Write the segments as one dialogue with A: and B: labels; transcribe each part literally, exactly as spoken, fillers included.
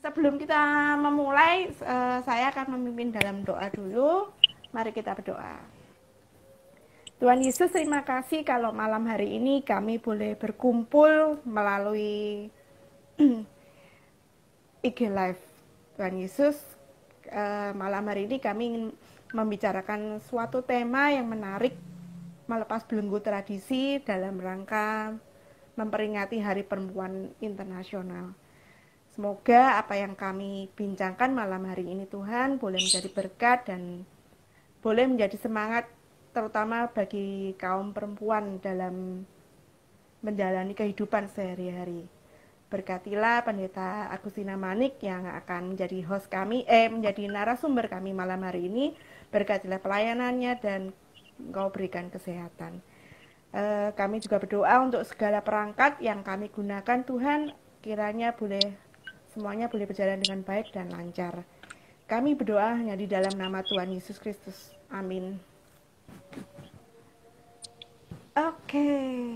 A: Sebelum kita memulai, eh, saya akan memimpin dalam doa dulu. Mari kita berdoa. Tuhan Yesus, terima kasih kalau malam hari ini kami boleh berkumpul melalui I G Live. Tuhan Yesus, eh, malam hari ini kami ingin membicarakan suatu tema yang menarik, melepas belenggu tradisi dalam rangka memperingati Hari Perempuan Internasional. Semoga apa yang kami bincangkan malam hari ini Tuhan boleh menjadi berkat dan boleh menjadi semangat terutama bagi kaum perempuan dalam menjalani kehidupan sehari-hari. Berkatilah Pendeta Agustina Manik yang akan menjadi host kami, eh menjadi narasumber kami malam hari ini. Berkatilah pelayanannya dan Engkau berikan kesehatan. Eh, kami juga berdoa untuk segala perangkat yang kami gunakan Tuhan, kiranya boleh semuanya boleh berjalan dengan baik dan lancar. Kami berdoa hanya di dalam nama Tuhan Yesus Kristus. Amin. Oke.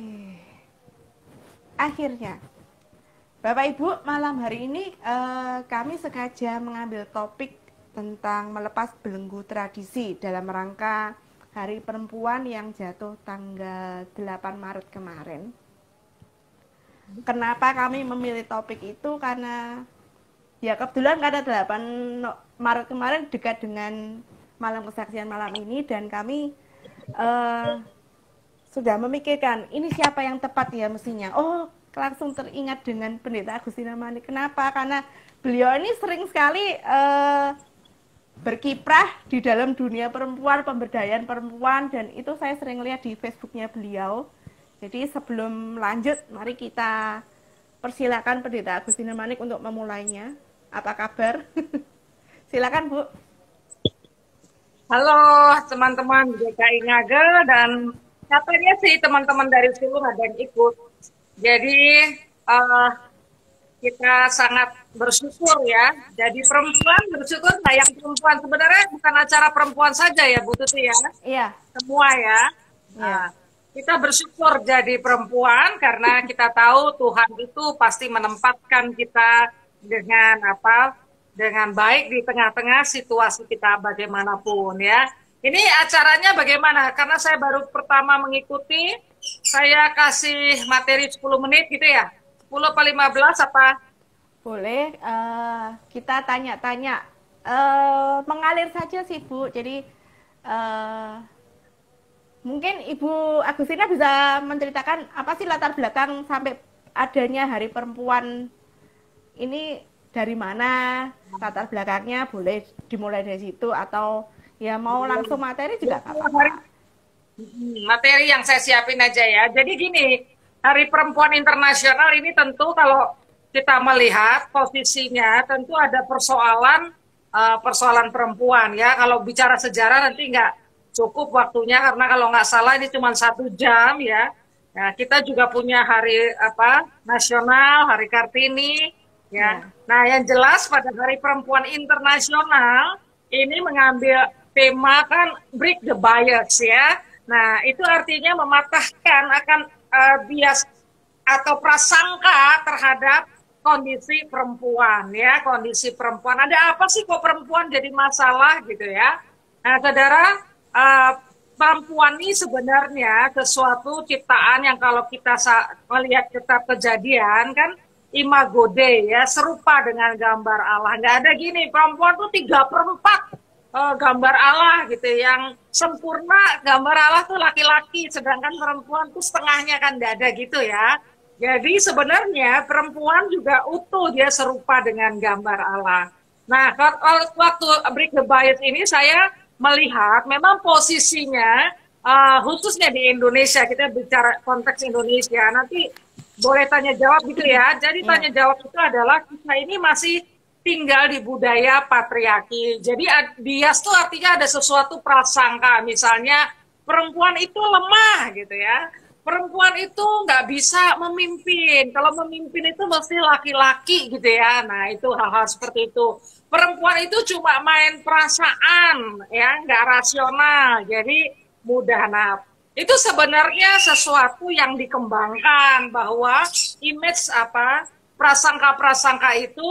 A: Akhirnya, Bapak Ibu, malam hari ini eh, kami sengaja mengambil topik tentang melepas belenggu tradisi dalam rangka Hari Perempuan yang jatuh tanggal delapan Maret kemarin. Kenapa kami memilih topik itu? Karena ya kebetulan karena delapan Maret kemarin dekat dengan malam kesaksian malam ini dan kami uh, sudah memikirkan ini siapa yang tepat ya mestinya. Oh, langsung teringat dengan Pendeta Agustina Manik. Kenapa? Karena beliau ini sering sekali uh, berkiprah di dalam dunia perempuan, pemberdayaan perempuan, dan itu saya sering lihat di Facebooknya beliau. Jadi sebelum lanjut, mari kita persilakan Pendeta Agustina Manik untuk memulainya. Apa kabar? Silakan Bu.
B: Halo teman-teman G K I Ngagel dan katanya sih teman-teman dari Sulu ada yang ikut. Jadi uh, kita sangat bersyukur ya. Jadi perempuan bersyukur sayang perempuan. Sebenarnya bukan acara perempuan saja ya Bu Tuti ya.
A: Iya.
B: Semua ya. Iya. Uh, Kita bersyukur jadi perempuan karena kita tahu Tuhan itu pasti menempatkan kita dengan apa, dengan baik di tengah-tengah situasi kita bagaimanapun ya. Ini acaranya bagaimana? Karena saya baru pertama mengikuti, saya kasih materi sepuluh menit gitu ya. sepuluh atau lima belas apa?
A: Boleh, uh, kita tanya-tanya. Uh, mengalir saja sih Bu, jadi uh, mungkin Ibu Agustina bisa menceritakan apa sih latar belakang sampai adanya Hari Perempuan ini dari mana, latar belakangnya boleh dimulai dari situ atau ya mau langsung materi juga apa-apa.
B: Materi yang saya siapin aja ya. Jadi gini, Hari Perempuan Internasional ini tentu kalau kita melihat posisinya tentu ada persoalan uh, persoalan perempuan ya. Kalau bicara sejarah nanti nggak cukup waktunya karena kalau nggak salah ini cuma satu jam ya. Nah, kita juga punya hari apa nasional, Hari Kartini ya. ya. Nah, yang jelas pada Hari Perempuan Internasional ini mengambil tema kan break the bias ya. Nah, itu artinya mematahkan akan uh, bias atau prasangka terhadap kondisi perempuan ya, kondisi perempuan. Ada apa sih kok perempuan jadi masalah gitu ya? Nah, saudara. Uh, perempuan ini sebenarnya sesuatu ciptaan yang kalau kita melihat kitab Kejadian kan imago Dei ya, serupa dengan gambar Allah. Nggak ada gini, perempuan tuh tiga per empat uh, gambar Allah gitu, yang sempurna gambar Allah tuh laki-laki, sedangkan perempuan tuh setengahnya kan nggak ada gitu ya. Jadi sebenarnya perempuan juga utuh, dia serupa dengan gambar Allah. Nah, waktu Break the Bias ini saya melihat memang posisinya uh, khususnya di Indonesia, kita bicara konteks Indonesia, nanti boleh tanya jawab gitu ya. Jadi yeah. Tanya jawab itu adalah kita ini masih tinggal di budaya patriarki. Jadi bias itu artinya ada sesuatu prasangka, misalnya perempuan itu lemah gitu ya. Perempuan itu nggak bisa memimpin. Kalau memimpin itu mesti laki-laki gitu ya. Nah itu hal-hal seperti itu. Perempuan itu cuma main perasaan, ya, nggak rasional, jadi mudah. Nah, itu sebenarnya sesuatu yang dikembangkan bahwa image apa prasangka-prasangka itu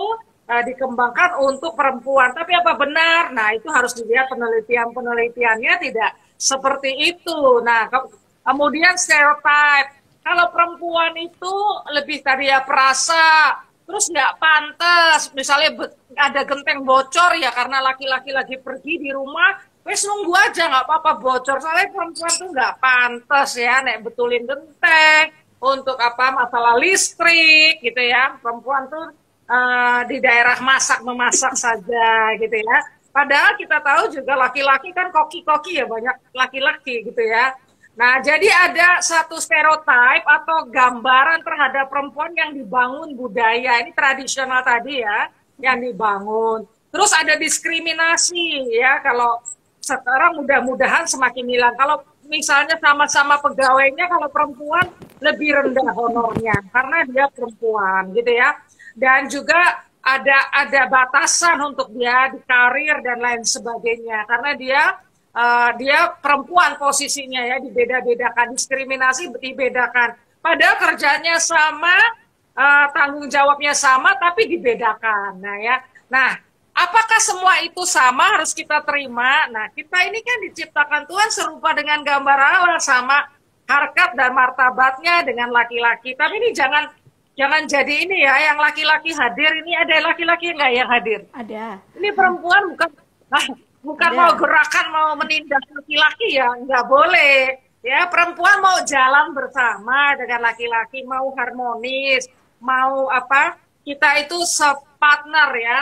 B: uh, dikembangkan untuk perempuan. Tapi apa benar? Nah, itu harus dilihat penelitian-penelitiannya tidak seperti itu. Nah, ke kemudian stereotip. Kalau perempuan itu lebih tadi ya perasa, terus nggak pantas. Misalnya ada genteng bocor ya karena laki-laki lagi pergi di rumah, wes nunggu aja nggak apa-apa bocor. Soalnya perempuan tuh nggak pantas ya, nek betulin genteng untuk apa masalah listrik gitu ya. Perempuan tuh uh, di daerah masak memasak saja gitu ya. Padahal kita tahu juga laki-laki kan koki-koki ya, banyak laki-laki gitu ya. Nah, jadi ada satu stereotip atau gambaran terhadap perempuan yang dibangun budaya. Ini tradisional tadi ya, yang dibangun. Terus ada diskriminasi ya, kalau sekarang mudah-mudahan semakin hilang. Kalau misalnya sama-sama pegawainya, kalau perempuan lebih rendah honornya karena dia perempuan gitu ya. Dan juga ada ada batasan untuk dia di karir dan lain sebagainya karena dia Uh, dia perempuan posisinya ya, dibeda-bedakan, diskriminasi dibedakan. Padahal kerjanya sama, uh, tanggung jawabnya sama, tapi dibedakan. Nah ya, nah apakah semua itu sama harus kita terima? Nah kita ini kan diciptakan Tuhan serupa dengan gambar Allah, sama harkat dan martabatnya dengan laki-laki. Tapi ini jangan jangan jadi ini ya, yang laki-laki hadir ini ada laki-laki nggak yang hadir?
A: Ada.
B: Ini perempuan bukan. Nah, bukan ada. Mau gerakan, mau menindak laki-laki ya, nggak boleh. Ya, perempuan mau jalan bersama dengan laki-laki, mau harmonis, mau apa, kita itu separtner ya,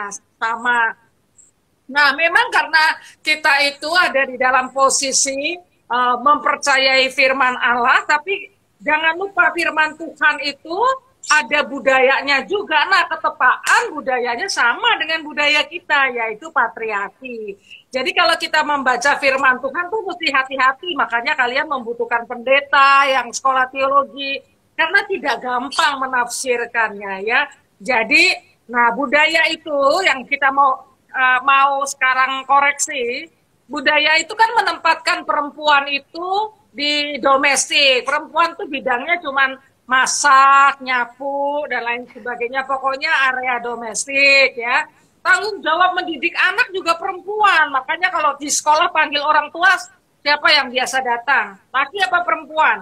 B: sama. Nah, memang karena kita itu ada di dalam posisi uh, mempercayai firman Allah, tapi jangan lupa firman Tuhan itu ada budayanya juga. Nah, ketepaan budayanya sama dengan budaya kita, yaitu patriarki. Jadi kalau kita membaca firman Tuhan tuh mesti hati-hati, makanya kalian membutuhkan pendeta yang sekolah teologi, karena tidak gampang menafsirkannya ya. Jadi, nah budaya itu yang kita mau uh, mau sekarang koreksi, budaya itu kan menempatkan perempuan itu di domestik. Perempuan tuh bidangnya cuman masak, nyapu, dan lain sebagainya. Pokoknya area domestik ya. Tanggung jawab mendidik anak juga perempuan. Makanya kalau di sekolah panggil orang tua, siapa yang biasa datang? Laki apa perempuan?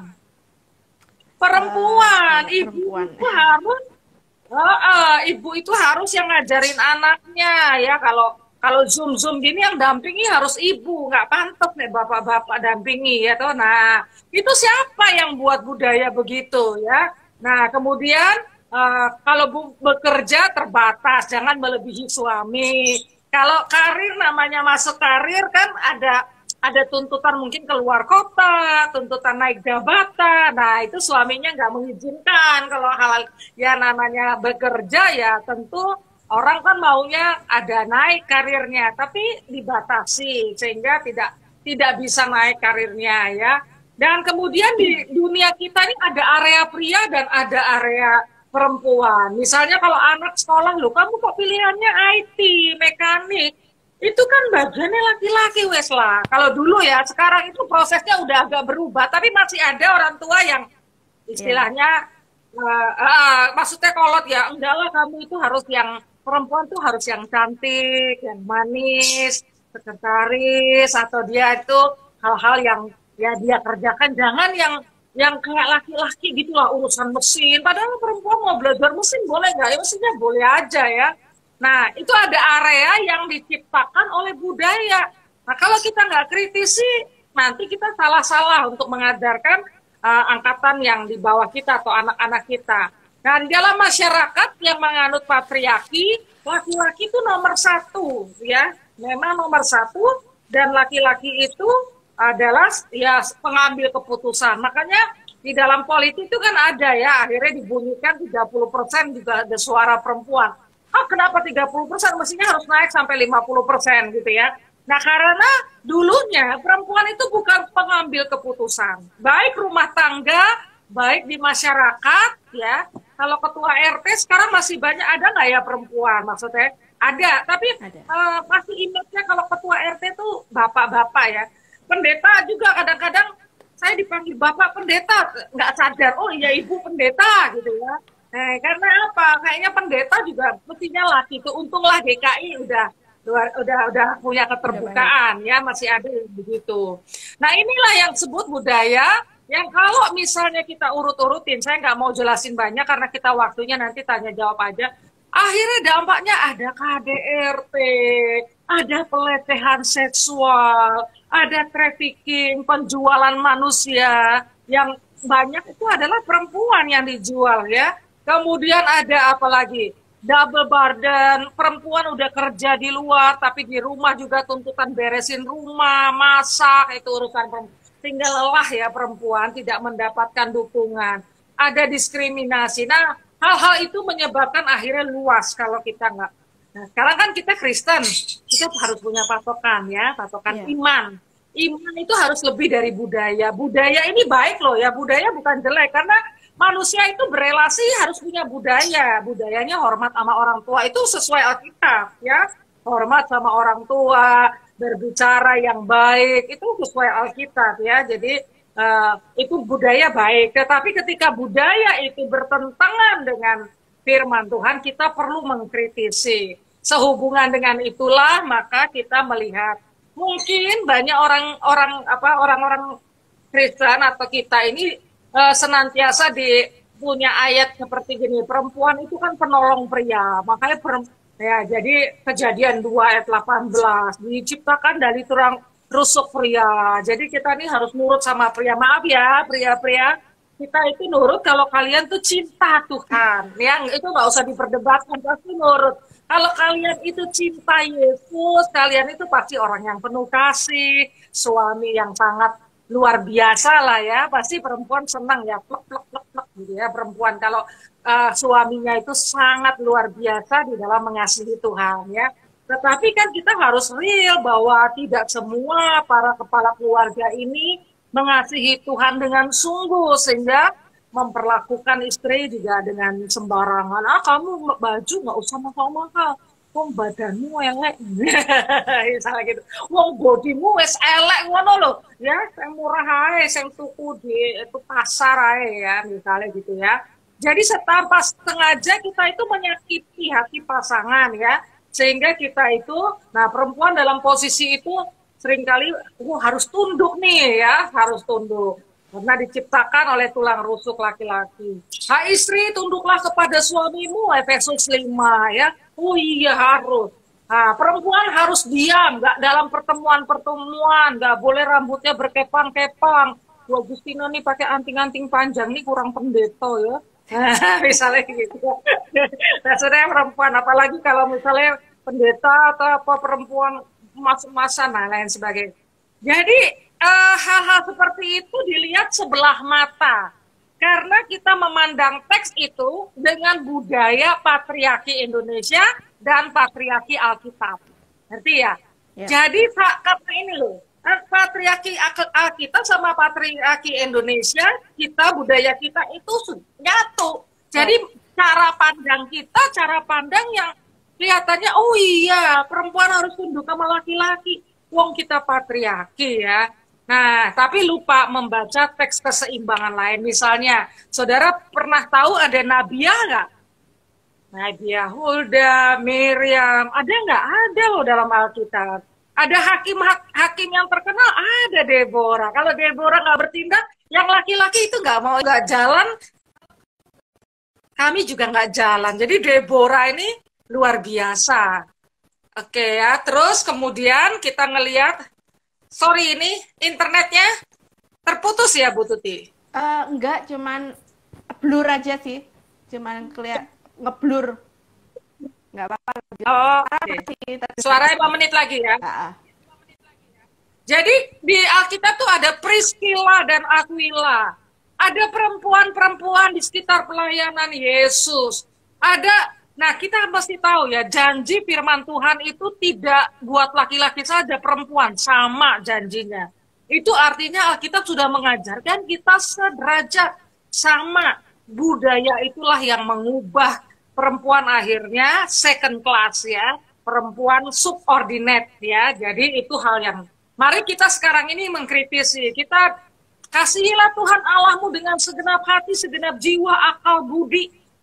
B: Perempuan. Uh, ibu perempuan. Itu harus, uh, uh, ibu itu harus yang ngajarin anaknya ya. Kalau kalau zoom zoom gini yang dampingi harus ibu, nggak pantas nih bapak-bapak dampingi ya toh. Nah itu siapa yang buat budaya begitu ya? Nah kemudian uh, kalau bu bekerja terbatas, jangan melebihi suami. Kalau karir, namanya masuk karir kan ada ada tuntutan mungkin keluar kota, tuntutan naik jabatan. Nah itu suaminya nggak mengizinkan. Kalau hal ya namanya bekerja ya tentu orang kan maunya ada naik karirnya, tapi dibatasi sehingga tidak tidak bisa naik karirnya ya. Dan kemudian di dunia kita ini ada area pria dan ada area perempuan. Misalnya kalau anak sekolah, loh kamu kok pilihannya I T, mekanik, itu kan bagiannya laki-laki wes lah. Kalau dulu ya, sekarang itu prosesnya udah agak berubah, tapi masih ada orang tua yang istilahnya, yeah. uh, uh, maksudnya kolot ya, enggak lah kamu itu harus yang perempuan tuh harus yang cantik, yang manis, sekretaris, atau dia itu hal-hal yang ya dia kerjakan, jangan yang yang kayak laki-laki gitulah urusan mesin. Padahal perempuan mau belajar mesin boleh nggak? Ya mesinnya boleh aja ya. Nah itu ada area yang diciptakan oleh budaya. Nah kalau kita nggak kritisi, nanti kita salah-salah untuk mengajarkan uh, angkatan yang di bawah kita atau anak-anak kita. Nah, di dalam masyarakat yang menganut patriarki, laki-laki itu nomor satu, ya, memang nomor satu, dan laki-laki itu adalah ya pengambil keputusan. Makanya di dalam politik itu kan ada ya, akhirnya dibunyikan tiga puluh persen juga ada suara perempuan. Ah, kenapa tiga puluh persen? Mestinya harus naik sampai lima puluh persen gitu ya. Nah, karena dulunya perempuan itu bukan pengambil keputusan, baik rumah tangga, baik di masyarakat, ya. Kalau ketua R T sekarang masih banyak, ada nggak ya perempuan? Maksudnya ada, tapi ada. Uh, masih image-nya kalau ketua R T itu bapak-bapak ya. Pendeta juga kadang-kadang saya dipanggil bapak pendeta, nggak sadar, oh iya ibu pendeta gitu ya. Nah, karena apa? Kayaknya pendeta juga mestinya laki itu. Untunglah G K I udah udah udah, udah punya
A: Udah banyak.
B: keterbukaan ya, masih ada yang begitu. Nah, inilah yang disebut budaya yang kalau misalnya kita urut-urutin, saya nggak mau jelasin banyak karena kita waktunya nanti tanya jawab aja. Akhirnya dampaknya ada K D R T, ada pelecehan seksual, ada trafficking, penjualan manusia, yang banyak itu adalah perempuan yang dijual ya. Kemudian ada apa lagi? Double burden, perempuan udah kerja di luar, tapi di rumah juga tuntutan beresin rumah, masak, itu urusan perempuan. Tinggal lelah ya perempuan, tidak mendapatkan dukungan. Ada diskriminasi. Nah, hal-hal itu menyebabkan akhirnya luas kalau kita nggak. Nah, sekarang kan kita Kristen, kita harus punya patokan ya, patokan
A: Iya.
B: iman. Iman itu harus lebih dari budaya. Budaya ini baik loh ya, budaya bukan jelek, karena manusia itu berelasi harus punya budaya. Budayanya hormat sama orang tua, itu sesuai Alkitab ya. Hormat sama orang tua, berbicara yang baik, itu sesuai Alkitab ya. Jadi uh, itu budaya baik. Tetapi ketika budaya itu bertentangan dengan firman Tuhan, kita perlu mengkritisi. Sehubungan dengan itulah maka kita melihat mungkin banyak orang-orang apa orang-orang Kristen atau kita ini uh, senantiasa di punya ayat seperti gini, perempuan itu kan penolong pria, makanya perempuan, ya jadi Kejadian dua ayat delapan belas diciptakan dari tulang rusuk pria. Jadi kita nih harus nurut sama pria. Maaf ya pria-pria, kita itu nurut kalau kalian tuh cinta Tuhan. Yang itu nggak usah diperdebatkan, pasti nurut. Kalau kalian itu cinta Yesus, kalian itu pasti orang yang penuh kasih, suami yang sangat luar biasa lah ya. Pasti perempuan senang ya, plek plek plek plek gitu ya perempuan kalau uh, suaminya itu sangat luar biasa di dalam mengasihi Tuhan ya. Tetapi kan kita harus real bahwa tidak semua para kepala keluarga ini mengasihi Tuhan dengan sungguh sehingga memperlakukan istri juga dengan sembarangan. Ah, kamu baju nggak usah mahal-mahal. Wong badanmu elek. Misalnya gitu. Wong bodimu wes elek ngono lho. Ya, yang murah ae, yang tuku di itu pasar ae ya, misalnya gitu ya. Jadi tanpa sengaja kita itu menyakiti hati pasangan ya. Sehingga kita itu, nah perempuan dalam posisi itu seringkali oh, harus tunduk nih ya, harus tunduk. Karena diciptakan oleh tulang rusuk laki-laki. Hai istri, tunduklah kepada suamimu, Efesus lima ya. Oh iya harus. Nah, perempuan harus diam, nggak dalam pertemuan-pertemuan, nggak boleh rambutnya berkepang-kepang. Bu Agustina nih pakai anting-anting panjang, nih kurang pendeta ya. Misalnya gitu. Nah, sebenarnya perempuan, apalagi kalau misalnya pendeta atau apa perempuan mas-masan, nah lain sebagainya. Jadi Uh, hal-hal seperti itu dilihat sebelah mata karena kita memandang teks itu dengan budaya patriarki Indonesia dan patriarki Alkitab, ngerti ya? Ya. Jadi kata ini loh, patriarki Alkitab sama patriarki Indonesia, kita budaya kita itu nyatu. Jadi ya. Cara pandang kita, cara pandang yang kelihatannya oh iya perempuan harus tunduk sama laki-laki, wong kita patriarki ya. Nah, tapi lupa membaca teks keseimbangan lain. Misalnya, saudara pernah tahu ada Nabiah nggak? Nabiah Hulda, Miriam, ada nggak? Ada loh dalam Alkitab. Ada hakim-hakim yang terkenal, ada Deborah. Kalau Deborah nggak bertindak, yang laki-laki itu nggak mau nggak jalan, kami juga nggak jalan. Jadi Deborah ini luar biasa. Oke ya, terus kemudian kita ngelihat sorry ini internetnya terputus ya Bu Tuti?
A: Uh, enggak, cuman blur aja sih, cuman kelihatan ngeblur. Enggak apa-apa.
B: Oh, oke. Okay. Suaranya lima menit lagi ya. Uh-uh. Jadi di Alkitab tuh ada Priscilla dan Aquila. Ada perempuan-perempuan di sekitar pelayanan Yesus. Ada. Nah, kita mesti tahu ya, janji firman Tuhan itu tidak buat laki-laki saja, perempuan, sama janjinya. Itu artinya Alkitab sudah mengajarkan kita sederajat, sama. Budaya itulah yang mengubah perempuan akhirnya second class ya, perempuan subordinate ya. Jadi itu hal yang, mari kita sekarang ini mengkritisi, kita kasihilah Tuhan Allahmu dengan segenap hati, segenap jiwa, akal, budi.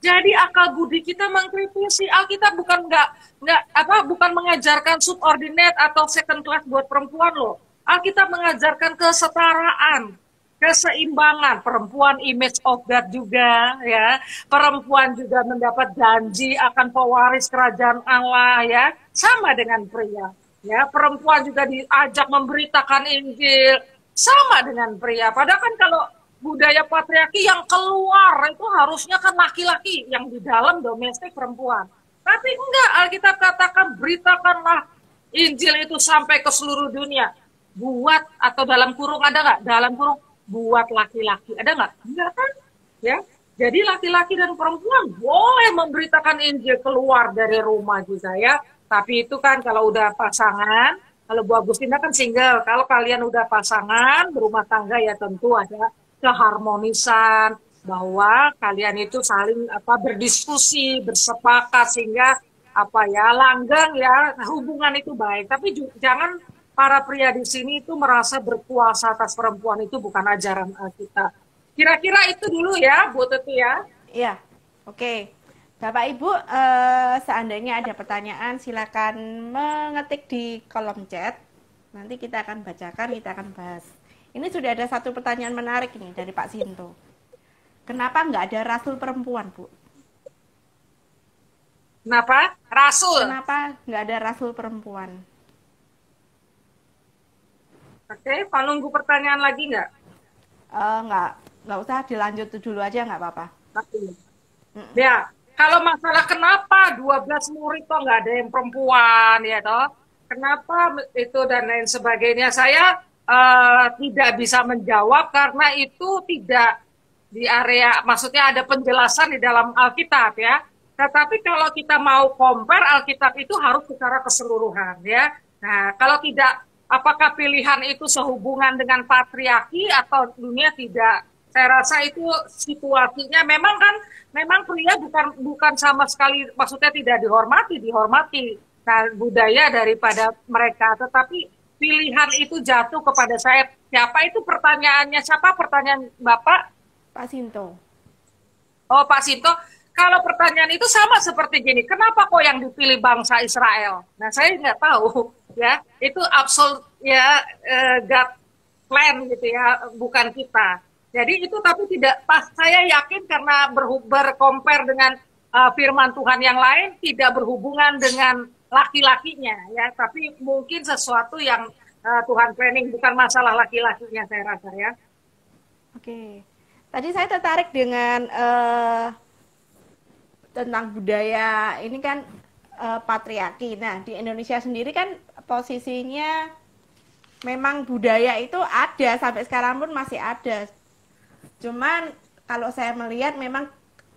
B: Jadi akal budi kita mengkritisi. Alkitab bukan nggak nggak apa bukan mengajarkan subordinate atau second class buat perempuan loh. Alkitab mengajarkan kesetaraan, keseimbangan. Perempuan image of God juga ya. Perempuan juga mendapat janji akan pewaris kerajaan Allah ya. Sama dengan pria. Ya, perempuan juga diajak memberitakan Injil sama dengan pria. Padahal kan kalau budaya patriarki yang keluar itu harusnya kan laki-laki, yang di dalam domestik perempuan. Tapi enggak, Alkitab katakan beritakanlah Injil itu sampai ke seluruh dunia. Buat atau dalam kurung ada nggak? Dalam kurung buat laki-laki ada nggak? Enggak kan? Ya, jadi laki-laki dan perempuan boleh memberitakan Injil keluar dari rumah juga ya. Tapi itu kan kalau udah pasangan, kalau Bu Agustina kan single. Kalau kalian udah pasangan berumah tangga ya tentu ada keharmonisan, bahwa kalian itu saling apa berdiskusi, bersepakat sehingga apa ya langgeng ya hubungan itu baik. Tapi jangan para pria di sini itu merasa berkuasa atas perempuan, itu bukan ajaran kita. Kira-kira itu dulu ya, Bu Tuti ya.
A: Iya, oke. Bapak Ibu, eh, seandainya ada pertanyaan silakan mengetik di kolom chat. Nanti kita akan bacakan, kita akan bahas. Ini sudah ada satu pertanyaan menarik nih dari Pak Sinto. Kenapa nggak ada rasul perempuan, Bu?
B: Kenapa? Rasul?
A: Kenapa nggak ada rasul perempuan?
B: Oke, Pak nunggu pertanyaan lagi nggak?
A: Uh, nggak, nggak usah, dilanjut dulu aja nggak apa-apa.
B: Mm. Ya, kalau masalah kenapa dua belas murid kok nggak ada yang perempuan, ya toh? Kenapa itu dan lain sebagainya, saya Uh, tidak bisa menjawab karena itu tidak di area, maksudnya ada penjelasan di dalam Alkitab ya. Tetapi kalau kita mau compare Alkitab itu harus secara keseluruhan ya. Nah, kalau tidak, apakah pilihan itu sehubungan dengan patriarki atau dunia, tidak. Saya rasa itu situasinya memang kan, memang pria bukan bukan sama sekali, maksudnya tidak dihormati, dihormati. Nah, budaya daripada mereka, tetapi pilihan itu jatuh kepada saya. Siapa itu pertanyaannya? Siapa pertanyaan Bapak?
A: Pak Sinto.
B: Oh, Pak Sinto. Kalau pertanyaan itu sama seperti gini, kenapa kok yang dipilih bangsa Israel? Nah, saya nggak tahu, ya. Itu absolut ya uh, God plan gitu ya, bukan kita. Jadi itu tapi tidak pas. Saya yakin karena berkompar dengan uh, firman Tuhan yang lain tidak berhubungan dengan laki-lakinya ya, tapi mungkin sesuatu yang uh, Tuhan planning, bukan masalah laki-lakinya saya rasa ya.
A: Oke, tadi saya tertarik dengan uh, tentang budaya ini kan uh, patriarki. Nah, di Indonesia sendiri kan posisinya memang budaya itu ada sampai sekarang pun masih ada. Cuman kalau saya melihat memang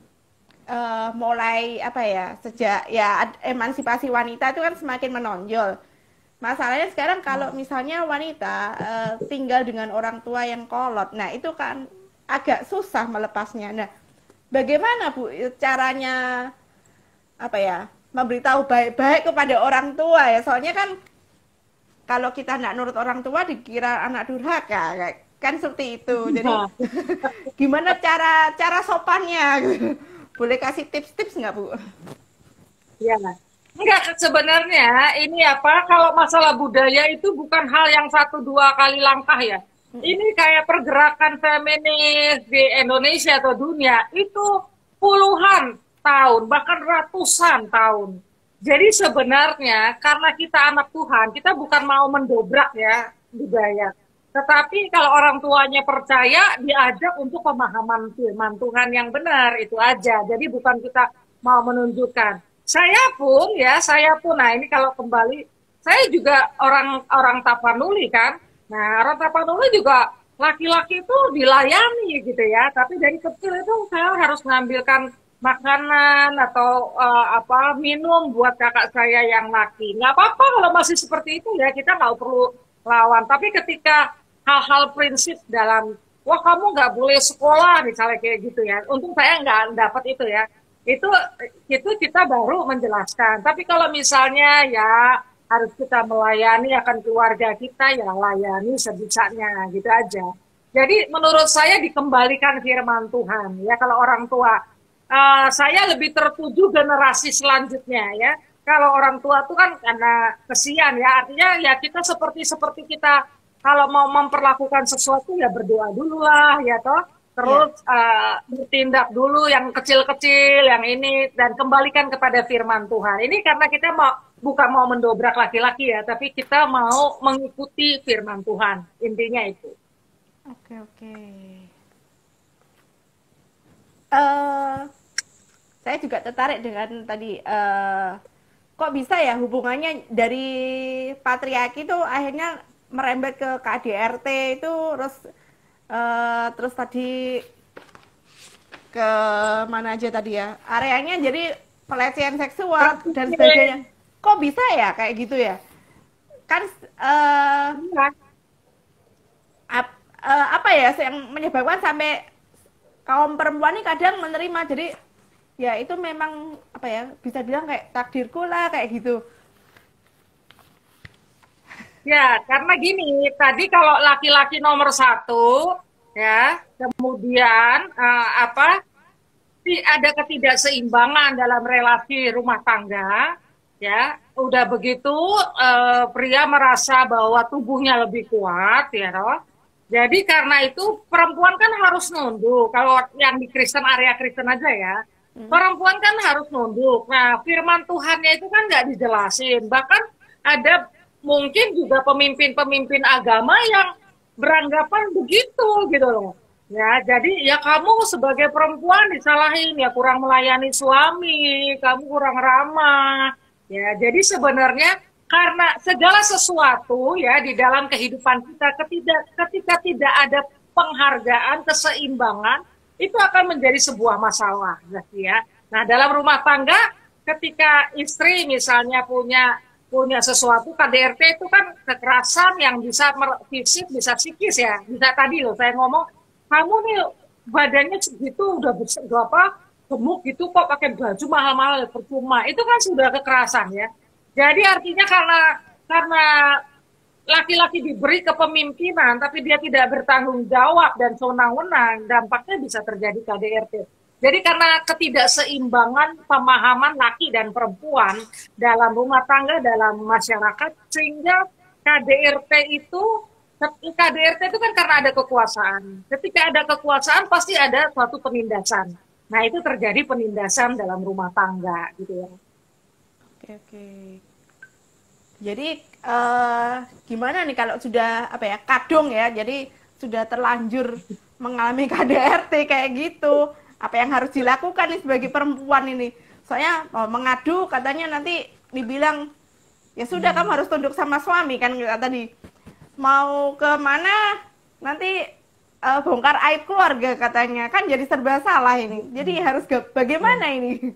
A: Uh, mulai apa ya, sejak ya emansipasi wanita itu kan semakin menonjol. Masalahnya sekarang kalau misalnya wanita uh, tinggal dengan orang tua yang kolot, nah itu kan agak susah melepasnya. Nah, bagaimana Bu caranya apa ya memberitahu baik-baik kepada orang tua ya? Soalnya kan kalau kita nggak nurut orang tua dikira anak durhaka, kan seperti itu. Jadi gimana cara cara sopannya? Boleh kasih tips-tips nggak, Bu?
B: Ya, enggak, sebenarnya ini apa, kalau masalah budaya itu bukan hal yang satu dua kali langkah ya. Ini kayak pergerakan feminis di Indonesia atau dunia, itu puluhan tahun, bahkan ratusan tahun. Jadi sebenarnya karena kita anak Tuhan, kita bukan mau mendobrak ya budaya. Tetapi kalau orang tuanya percaya, diajak untuk pemahaman firman Tuhan yang benar, itu aja. Jadi bukan kita mau menunjukkan. Saya pun ya, saya pun, nah ini kalau kembali, saya juga orang orang Tapanuli kan. Nah, orang Tapanuli juga laki-laki itu dilayani gitu ya. Tapi dari kecil itu saya harus mengambilkan makanan atau uh, apa minum buat kakak saya yang laki. Nggak apa-apa kalau masih seperti itu ya, kita nggak perlu lawan. Tapi ketika hal-hal prinsip dalam, wah kamu nggak boleh sekolah misalnya kayak gitu ya, untung saya nggak dapat itu ya, itu itu kita baru menjelaskan. Tapi kalau misalnya ya harus kita melayani akan keluarga kita, ya layani sebisanya gitu aja. Jadi menurut saya dikembalikan firman Tuhan ya, kalau orang tua uh, saya lebih tertuju generasi selanjutnya ya. Kalau orang tua tuh kan karena kesian ya, artinya ya kita seperti seperti kita kalau mau memperlakukan sesuatu ya berdoa dulu lah ya toh, terus ya. uh, bertindak dulu yang kecil-kecil, yang ini dan kembalikan kepada firman Tuhan. Ini karena kita mau bukan mau mendobrak laki-laki ya, tapi kita mau mengikuti firman Tuhan. Intinya itu.
A: Oke oke. Uh, saya juga tertarik dengan tadi. Uh, kok bisa ya hubungannya dari patriarki itu akhirnya merembet ke K D R T itu terus uh, terus tadi ke mana aja tadi ya areanya jadi pelecehan seksual dan sebagainya. Kok bisa ya kayak gitu ya? Kan uh, ap, uh, apa ya yang menyebabkan sampai kaum perempuan ini kadang menerima, jadi ya itu memang apa ya bisa bilang kayak takdirku lah kayak gitu.
B: Ya karena gini tadi kalau laki-laki nomor satu ya kemudian uh, apa ada ketidakseimbangan dalam relasi rumah tangga ya udah begitu uh, pria merasa bahwa tubuhnya lebih kuat ya loh. Jadi karena itu perempuan kan harus nunduk kalau yang di Kristen area Kristen aja ya. Perempuan kan harus nunduk. Nah, firman Tuhannya itu kan nggak dijelasin. Bahkan ada mungkin juga pemimpin-pemimpin agama yang beranggapan begitu gitu loh. Ya, jadi ya kamu sebagai perempuan disalahin ya kurang melayani suami, kamu kurang ramah. Ya, jadi sebenarnya karena segala sesuatu ya di dalam kehidupan kita ketika ketika tidak ada penghargaan, keseimbangan itu akan menjadi sebuah masalah, ya. Nah, dalam rumah tangga, ketika istri misalnya punya punya sesuatu K D R T itu kan kekerasan yang bisa fisik, bisa psikis ya. Bisa tadi loh saya ngomong, kamu nih badannya segitu udah besar, apa gemuk gitu kok pakai baju mahal-mahal percuma. Itu kan sudah kekerasan ya. Jadi artinya karena karena laki-laki diberi kepemimpinan, tapi dia tidak bertanggung jawab dan sewenang-wenang, dampaknya bisa terjadi K D R T. Jadi karena ketidakseimbangan pemahaman laki dan perempuan dalam rumah tangga, dalam masyarakat, sehingga K D R T itu, K D R T itu kan karena ada kekuasaan. Ketika ada kekuasaan, pasti ada suatu penindasan. Nah, itu terjadi penindasan dalam rumah tangga, gitu ya.
A: Oke, oke. Jadi uh, gimana nih kalau sudah apa ya kadung ya, jadi sudah terlanjur mengalami K D R T kayak gitu, apa yang harus dilakukan nih sebagai perempuan ini? Soalnya oh, mengadu katanya nanti dibilang ya sudah hmm. kamu harus tunduk sama suami kan tadi. Mau ke mana nanti uh, bongkar aib keluarga katanya, kan jadi serba salah ini. Jadi harus bagaimana ini?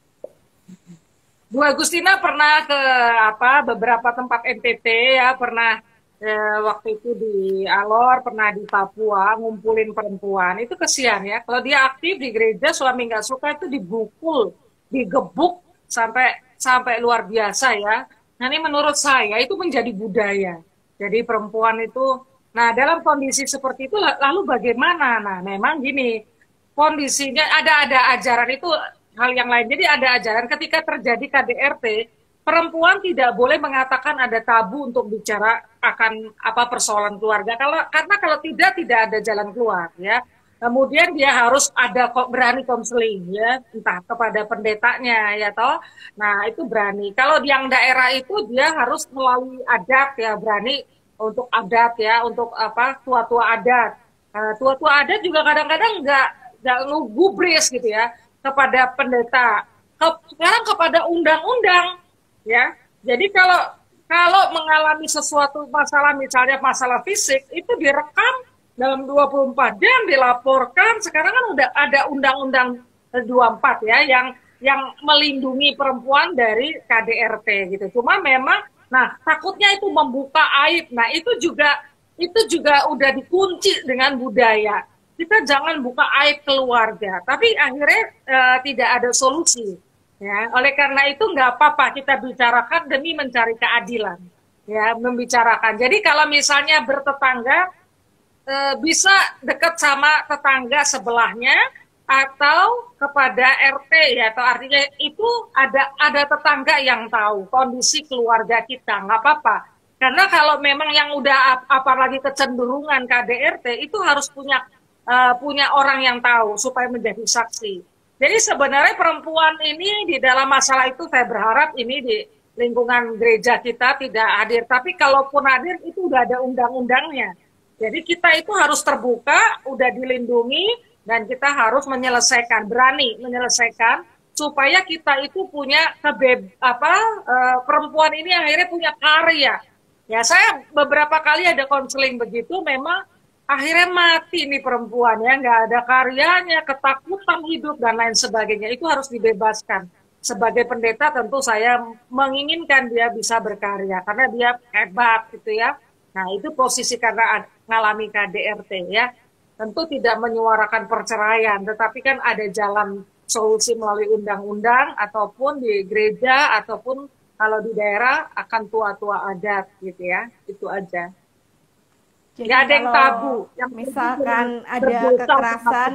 B: Bu Agustina pernah ke apa beberapa tempat N T T ya, pernah eh, waktu itu di Alor, pernah di Papua ngumpulin perempuan. Itu kesian ya. Kalau dia aktif di gereja, suami nggak suka itu dibukul, digebuk sampai sampai luar biasa ya. Nah ini menurut saya itu menjadi budaya. Jadi perempuan itu, nah dalam kondisi seperti itu lalu bagaimana? Nah memang gini, kondisinya ada ada ajaran itu hal yang lain. Jadi ada ajaran ketika terjadi K D R T, perempuan tidak boleh mengatakan ada tabu untuk bicara akan apa persoalan keluarga. Kalau karena kalau tidak tidak ada jalan keluar ya. Kemudian dia harus ada berani konseling ya, entah kepada pendetanya ya toh. Nah, itu berani. Kalau yang daerah itu dia harus melalui adat ya, berani untuk adat ya, untuk apa tua-tua adat. Nah, tua-tua adat juga kadang-kadang nggak nggak ngegubris gitu ya kepada pendeta, ke, sekarang kepada undang-undang, ya. Jadi kalau kalau mengalami sesuatu masalah, misalnya masalah fisik, itu direkam dalam dua puluh empat jam, dilaporkan. Sekarang kan udah ada undang-undang dua puluh empat ya, yang yang melindungi perempuan dari K D R T gitu. Cuma memang, nah takutnya itu membuka aib. Nah itu juga itu juga udah dikunci dengan budaya. Kita jangan buka aib keluarga, tapi akhirnya uh, tidak ada solusi. Ya, oleh karena itu nggak apa-apa kita bicarakan demi mencari keadilan, ya membicarakan. Jadi kalau misalnya bertetangga uh, bisa dekat sama tetangga sebelahnya, atau kepada R T ya, atau artinya itu ada ada tetangga yang tahu kondisi keluarga kita, nggak apa-apa. Karena kalau memang yang udah apalagi kecenderungan K D R T itu harus punya uh, punya orang yang tahu supaya menjadi saksi. Jadi sebenarnya perempuan ini di dalam masalah itu saya berharap ini di lingkungan gereja kita tidak hadir. Tapi kalaupun hadir itu udah ada undang-undangnya. Jadi kita itu harus terbuka, udah dilindungi, dan kita harus menyelesaikan, berani menyelesaikan supaya kita itu punya kebeb apa uh, perempuan ini akhirnya punya karya. Ya saya beberapa kali ada konseling begitu, memang akhirnya mati nih perempuan ya, nggak ada karyanya, ketakutan hidup dan lain sebagainya. Itu harus dibebaskan. Sebagai pendeta tentu saya menginginkan dia bisa berkarya karena dia hebat gitu ya. Nah itu posisi karena mengalami K D R T ya. Tentu tidak menyuarakan perceraian, tetapi kan ada jalan solusi melalui undang-undang ataupun di gereja ataupun kalau di daerah akan tua-tua adat gitu ya, itu aja.
A: Jadi
B: nggak ada yang tabu. Yang
A: misalkan ada kekerasan,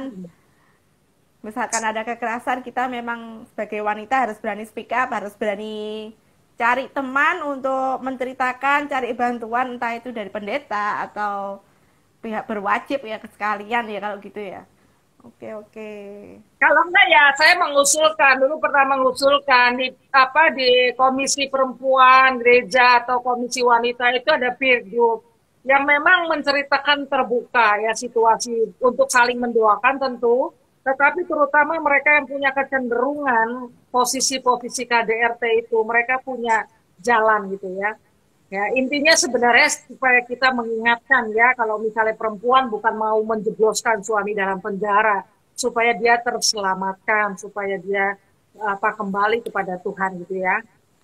A: misalkan ada kekerasan, kita memang sebagai wanita harus berani speak up, harus berani cari teman untuk menceritakan, cari bantuan entah itu dari pendeta atau pihak berwajib ya sekalian ya kalau gitu ya. Oke oke.
B: Kalau enggak ya saya mengusulkan dulu pernah mengusulkan di apa di komisi perempuan gereja atau komisi wanita itu ada peer group yang memang menceritakan terbuka ya situasi untuk saling mendoakan tentu, tetapi terutama mereka yang punya kecenderungan posisi-posisi K D R T itu mereka punya jalan gitu ya. Ya, intinya sebenarnya supaya kita mengingatkan ya kalau misalnya perempuan bukan mau menjebloskan suami dalam penjara supaya dia terselamatkan, supaya dia apa kembali kepada Tuhan gitu ya.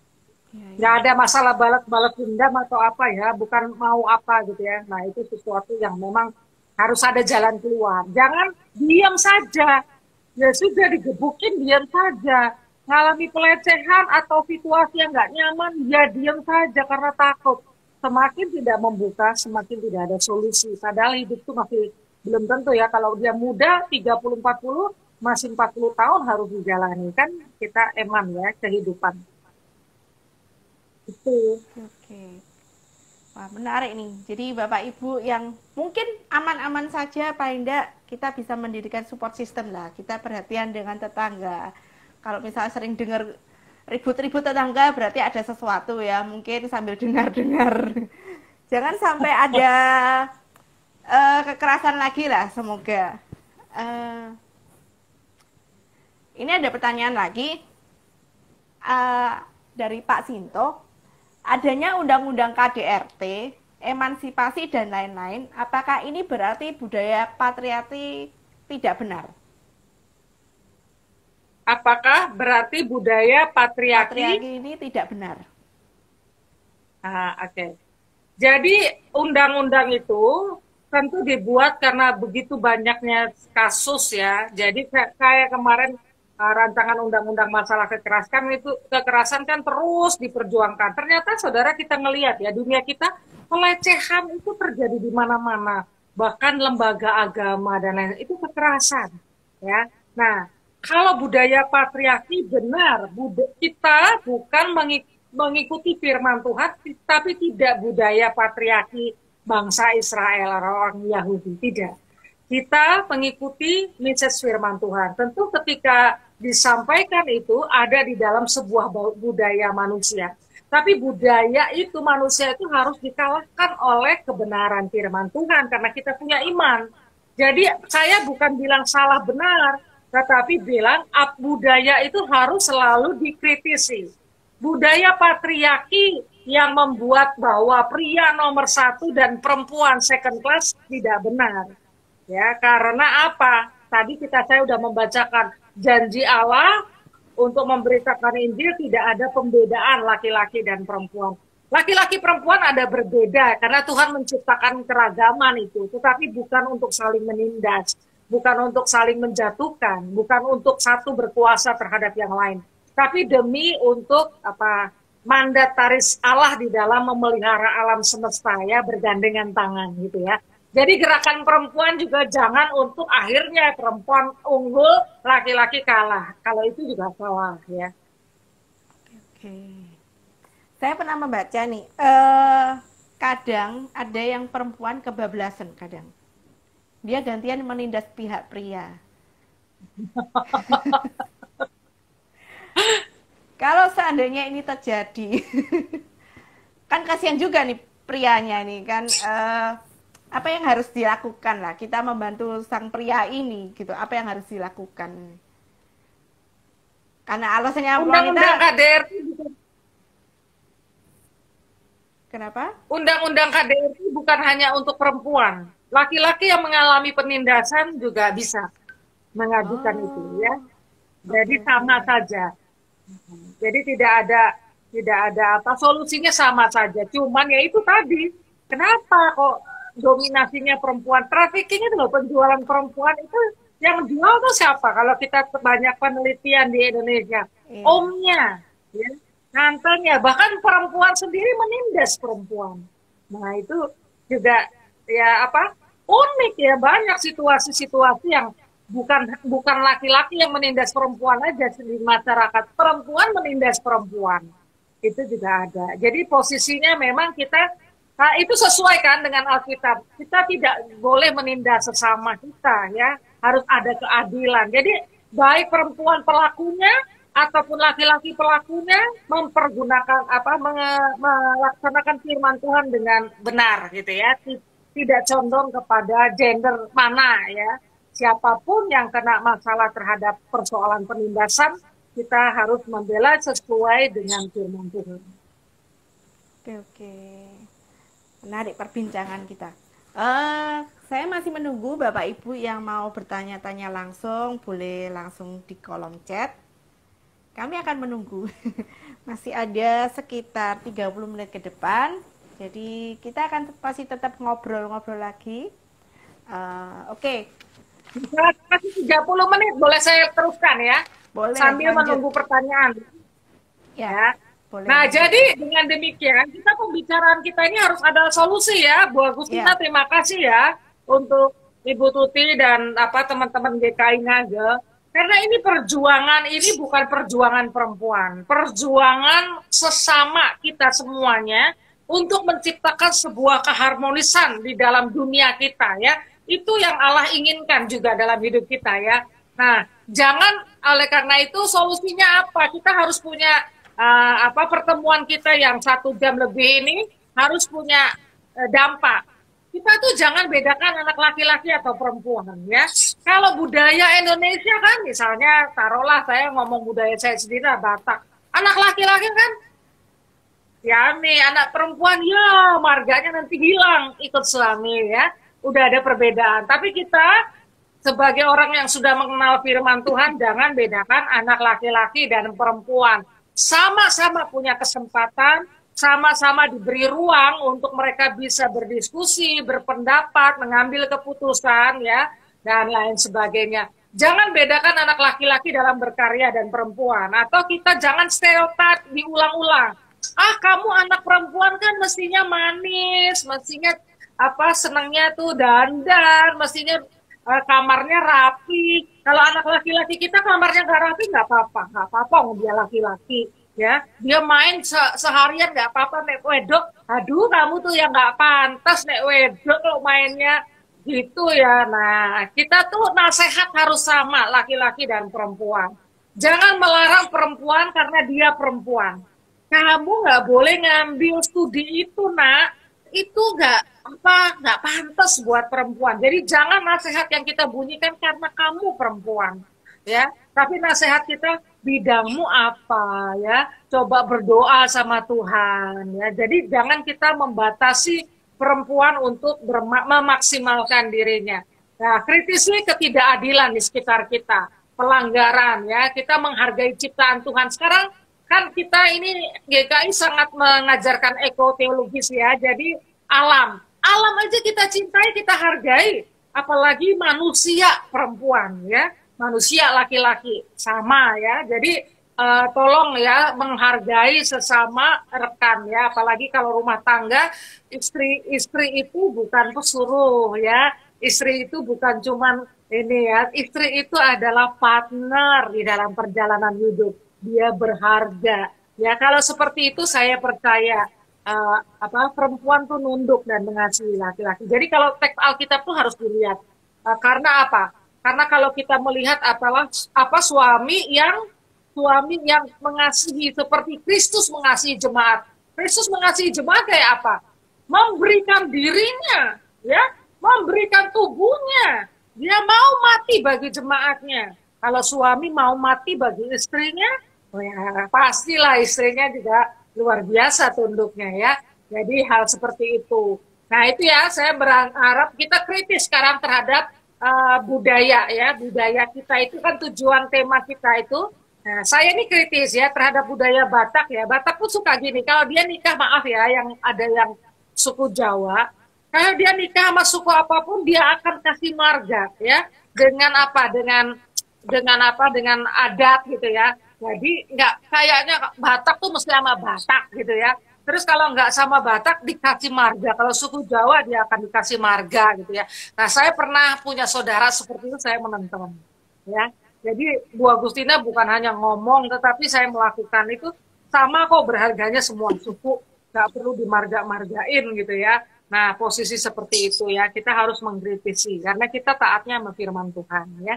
B: Nggak ada masalah balas-balas dendam atau apa ya, bukan mau apa gitu ya. Nah itu sesuatu yang memang harus ada jalan keluar. Jangan diam saja, ya sudah digebukin diam saja. Ngalami pelecehan atau situasi yang nggak nyaman, ya diam saja karena takut. Semakin tidak membuka, semakin tidak ada solusi. Padahal hidup itu masih belum tentu ya. Kalau dia muda, tiga puluh empat puluh, masih empat puluh tahun harus dijalani. Kan kita eman ya, kehidupan. Itu.
A: Oke. Wah, menarik nih. Jadi Bapak Ibu yang mungkin aman-aman saja, paling enggak kita bisa mendirikan support system lah. Kita perhatian dengan tetangga. Kalau misalnya sering dengar ribut-ribut tetangga berarti ada sesuatu ya, mungkin sambil dengar-dengar. Jangan sampai ada uh, kekerasan lagi lah, semoga. Uh, ini ada pertanyaan lagi uh, dari Pak Sinto. Adanya undang-undang K D R T, emansipasi dan lain-lain, apakah ini berarti budaya patriarki tidak benar?
B: Apakah berarti budaya patriarki,
A: patriarki ini tidak benar?
B: Ah, oke. Okay. Jadi undang-undang itu tentu dibuat karena begitu banyaknya kasus ya. Jadi kayak kemarin uh, rancangan undang-undang masalah kekerasan itu kekerasan kan terus diperjuangkan. Ternyata saudara kita ngelihat ya dunia kita pelecehan itu terjadi di mana-mana. Bahkan lembaga agama dan lain itu kekerasan ya. Nah, kalau budaya patriarki benar, kita bukan mengikuti firman Tuhan, tapi tidak budaya patriarki bangsa Israel, orang Yahudi, tidak. Kita mengikuti message firman Tuhan. Tentu ketika disampaikan itu ada di dalam sebuah budaya manusia. Tapi budaya itu manusia itu harus dikalahkan oleh kebenaran firman Tuhan, karena kita punya iman. Jadi saya bukan bilang salah benar, tetapi bilang budaya itu harus selalu dikritisi. Budaya patriarki yang membuat bahwa pria nomor satu dan perempuan second class tidak benar. Ya, karena apa? Tadi kita saya sudah membacakan janji Allah untuk memberitakan Injil tidak ada pembedaan laki-laki dan perempuan. Laki-laki perempuan ada berbeda karena Tuhan menciptakan keragaman itu, tetapi bukan untuk saling menindas. Bukan untuk saling menjatuhkan, bukan untuk satu berkuasa terhadap yang lain, tapi demi untuk apa mandataris Allah di dalam memelihara alam semesta ya bergandengan tangan gitu ya. Jadi gerakan perempuan juga jangan untuk akhirnya perempuan unggul, laki-laki kalah. Kalau itu juga salah ya.
A: Oke. Saya pernah membaca nih, eh, kadang ada yang perempuan kebablasan kadang. Dia gantian menindas pihak pria. Kalau seandainya ini terjadi, kan kasihan juga nih prianya nih kan, eh, apa yang harus dilakukan lah kita membantu sang pria ini gitu, apa yang harus dilakukan karena alasannya wanita.
B: Undang-undang K D R T,
A: Kenapa?
B: Undang-undang K D R T bukan hanya untuk perempuan. Laki-laki yang mengalami penindasan juga bisa mengajukan
A: Oh,
B: itu ya. Jadi
A: oke,
B: sama
A: oke.
B: saja. Jadi tidak ada tidak ada apa solusinya sama saja. Cuman ya itu tadi, kenapa kok dominasinya perempuan? Trafficking itu loh, penjualan perempuan itu yang jual tuh siapa? Kalau kita banyak penelitian di Indonesia,
A: Iya.
B: omnya, ya, tantenya, bahkan perempuan sendiri menindas perempuan. Nah itu juga ya apa unik ya, banyak situasi-situasi yang bukan bukan laki-laki yang menindas perempuan aja di masyarakat, perempuan menindas perempuan itu juga ada. Jadi posisinya memang kita, nah itu sesuai kan dengan Alkitab, kita tidak boleh menindas sesama kita ya, harus ada keadilan. Jadi baik perempuan pelakunya ataupun laki-laki pelakunya mempergunakan apa menge- melaksanakan firman Tuhan dengan benar gitu ya, tidak condong kepada gender mana ya. Siapapun yang kena masalah terhadap persoalan penindasan, kita harus membela sesuai dengan firman Tuhan.
A: Oke, oke. Menarik perbincangan kita. Eh, saya masih menunggu Bapak Ibu yang mau bertanya-tanya langsung, boleh langsung di kolom chat. Kami akan menunggu. Masih ada sekitar tiga puluh menit ke depan. Jadi kita akan masih tetap ngobrol-ngobrol lagi. Eh, oke, okay.
B: Masih tiga puluh menit, boleh saya teruskan ya?
A: Boleh
B: Sambil
A: lanjut.
B: menunggu pertanyaan.
A: Ya,
B: Ya.
A: boleh
B: Nah,
A: lanjut.
B: jadi dengan demikian, kita pembicaraan kita ini harus ada solusi ya. Bu Agustina,
A: Ya,
B: terima kasih ya untuk Ibu Tuti dan apa teman-teman G K I Ngage. Karena ini perjuangan, ini bukan perjuangan perempuan. Perjuangan sesama kita semuanya untuk menciptakan sebuah keharmonisan di dalam dunia kita ya. Itu yang Allah inginkan juga dalam hidup kita ya. Nah, jangan oleh karena itu solusinya apa? Kita harus punya uh, apa pertemuan kita yang satu jam lebih ini harus punya uh, dampak. Kita tuh jangan bedakan anak laki-laki atau perempuan ya. Kalau budaya Indonesia kan misalnya taruhlah saya ngomong budaya saya sendiri Batak. Anak laki-laki kan ya nih, anak perempuan ya marganya nanti hilang ikut suami ya. Udah ada perbedaan. Tapi kita sebagai orang yang sudah mengenal firman Tuhan, jangan bedakan anak laki-laki dan perempuan. Sama-sama punya kesempatan, sama-sama diberi ruang untuk mereka bisa berdiskusi, berpendapat, mengambil keputusan, ya, dan lain sebagainya. Jangan bedakan anak laki-laki dalam berkarya dan perempuan. Atau kita jangan stereotip diulang-ulang. Ah, kamu anak perempuan kan mestinya manis, mestinya apa senangnya tuh dandan, mestinya uh, kamarnya rapi. Kalau anak laki-laki kita kamarnya nggak rapi nggak apa-apa, nggak apa-apa, dia laki-laki ya. Dia main se seharian nggak apa-apa, nek wedok. Aduh, kamu tuh yang nggak pantas nek wedok kalau mainnya gitu ya. Nah, kita tuh nasihat harus sama laki-laki dan perempuan. Jangan melarang perempuan karena dia perempuan. Kamu nggak boleh ngambil studi itu, nak. Itu nggak apa nggak pantas buat perempuan. Jadi jangan nasihat yang kita bunyikan karena kamu perempuan, ya. Tapi nasihat kita bidangmu apa, ya. Coba berdoa sama Tuhan, ya. Jadi jangan kita membatasi perempuan untuk memaksimalkan dirinya. Nah, kritisi ketidakadilan di sekitar kita, pelanggaran, ya. Kita menghargai ciptaan Tuhan. Sekarang kan kita ini G K I sangat mengajarkan ekoteologis ya, jadi alam, alam aja kita cintai, kita hargai, apalagi manusia perempuan ya, manusia laki-laki sama ya, jadi uh, tolong ya menghargai sesama rekan ya, apalagi kalau rumah tangga, istri-istri itu bukan pesuruh ya, istri itu bukan cuman ini ya, istri itu adalah partner di dalam perjalanan hidup, dia berharga ya. Kalau seperti itu saya percaya uh, apa perempuan tuh nunduk dan mengasihi laki-laki. Jadi kalau teks Alkitab tuh harus dilihat. Uh, karena apa? Karena kalau kita melihat apalah apa suami yang suami yang mengasihi seperti Kristus mengasihi jemaat. Kristus mengasihi jemaat kayak apa? Memberikan dirinya, ya, memberikan tubuhnya. Dia mau mati bagi jemaatnya. Kalau suami mau mati bagi istrinya, oh ya pastilah istrinya juga luar biasa tunduknya ya. Jadi hal seperti itu. Nah itu ya saya berharap kita kritis sekarang terhadap uh, budaya ya. Budaya kita itu kan tujuan tema kita itu. Nah, saya ini kritis ya terhadap budaya Batak ya. Batak pun suka gini, kalau dia nikah maaf ya, yang ada yang suku Jawa, kalau dia nikah sama suku apapun dia akan kasih marga ya. Dengan apa? Dengan dengan apa? Dengan adat gitu ya. Jadi nggak kayaknya Batak tuh mesti sama Batak gitu ya. Terus kalau nggak sama Batak dikasih marga. Kalau suku Jawa dia akan dikasih marga gitu ya. Nah saya pernah punya saudara seperti itu, saya menonton ya. Jadi Bu Agustina bukan hanya ngomong, tetapi saya melakukan itu sama kok, berharganya semua suku, nggak perlu dimarga-margain gitu ya. Nah posisi seperti itu ya, kita harus mengkritisi, karena kita taatnya sama firman Tuhan ya.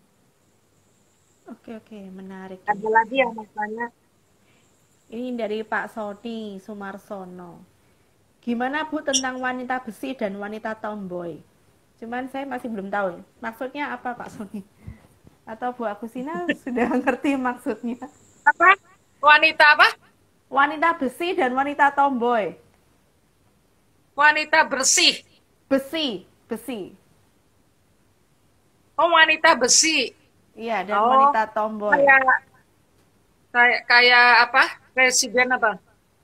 A: Oke oke, menarik.
B: Ada lagi yang mau tanya?
A: Ini dari Pak Sony Sumarsono. Gimana Bu tentang wanita besi dan wanita tomboy? Cuman saya masih belum tahu, maksudnya apa Pak Sony? Atau Bu Agustina sudah ngerti maksudnya?
B: Apa? Wanita apa?
A: Wanita besi dan wanita tomboy.
B: Wanita bersih.
A: Besi, besi.
B: Oh, wanita besi.
A: Iya, dan
B: oh,
A: wanita tomboy.
B: Kayak, kayak, kayak apa? Presiden apa?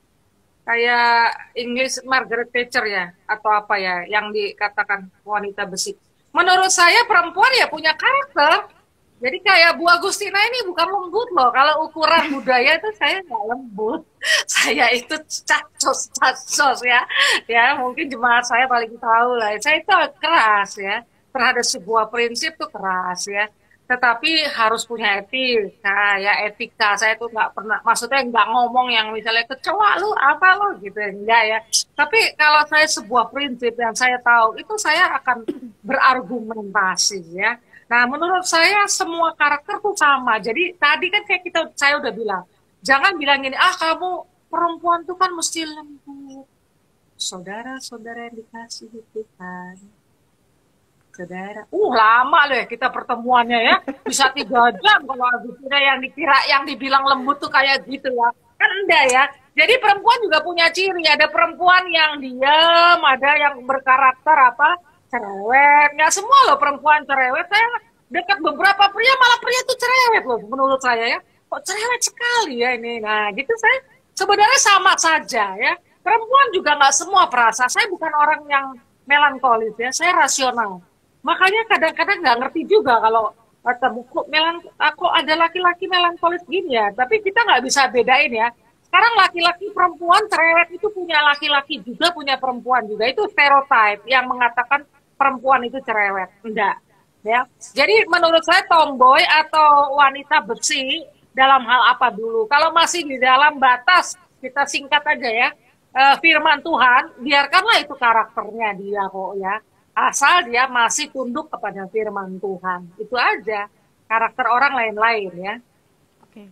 B: Kayak English Margaret Thatcher ya? Atau apa ya? Yang dikatakan wanita besi. Menurut saya perempuan ya punya karakter. Jadi kayak Bu Agustina ini bukan lembut loh. Kalau ukuran budaya itu saya nggak lembut. Saya itu cacos-cacos ya. Ya mungkin jemaat saya paling tahu lah. Saya itu keras ya. Terhadap sebuah prinsip tuh keras ya. Tetapi harus punya etika ya. Etika saya tuh nggak pernah. Maksudnya nggak ngomong yang misalnya kecoa lu apa lo gitu. Enggak ya. Tapi kalau saya sebuah prinsip yang saya tahu itu saya akan berargumentasi ya. Nah, menurut saya semua karakter tuh sama. Jadi tadi kan kayak kita, saya udah bilang, jangan bilang gini, ah kamu perempuan tuh kan mesti lembut. Saudara-saudara yang dikasih Tuhan. Saudara, uh lama loh ya kita pertemuannya ya, bisa tiga jam kalau Agustina yang dikira, yang dibilang lembut tuh kayak gitu ya. Kan enggak ya. Jadi perempuan juga punya ciri, ada perempuan yang diam, ada yang berkarakter apa, cerewet. Nggak semua loh perempuan cerewet. Saya dekat beberapa pria, malah pria tuh cerewet loh menurut saya ya. Kok cerewet sekali ya ini. Nah gitu saya sebenarnya sama saja ya. Perempuan juga nggak semua perasa. Saya bukan orang yang melankolis ya. Saya rasional. Makanya kadang-kadang nggak ngerti juga kalau ketemu kok melan, aku ada laki-laki melankolis gini ya. Tapi kita nggak bisa bedain ya. Sekarang laki-laki perempuan cerewet itu punya laki-laki juga, punya perempuan juga. Itu stereotype yang mengatakan perempuan itu cerewet. Enggak. Ya. Jadi menurut saya tomboy atau wanita besi dalam hal apa dulu? Kalau masih di dalam batas, kita singkat aja ya, eh, firman Tuhan, biarkanlah itu karakternya dia kok ya. Asal dia masih tunduk kepada firman Tuhan. Itu aja. Karakter orang lain-lain ya.
A: Oke.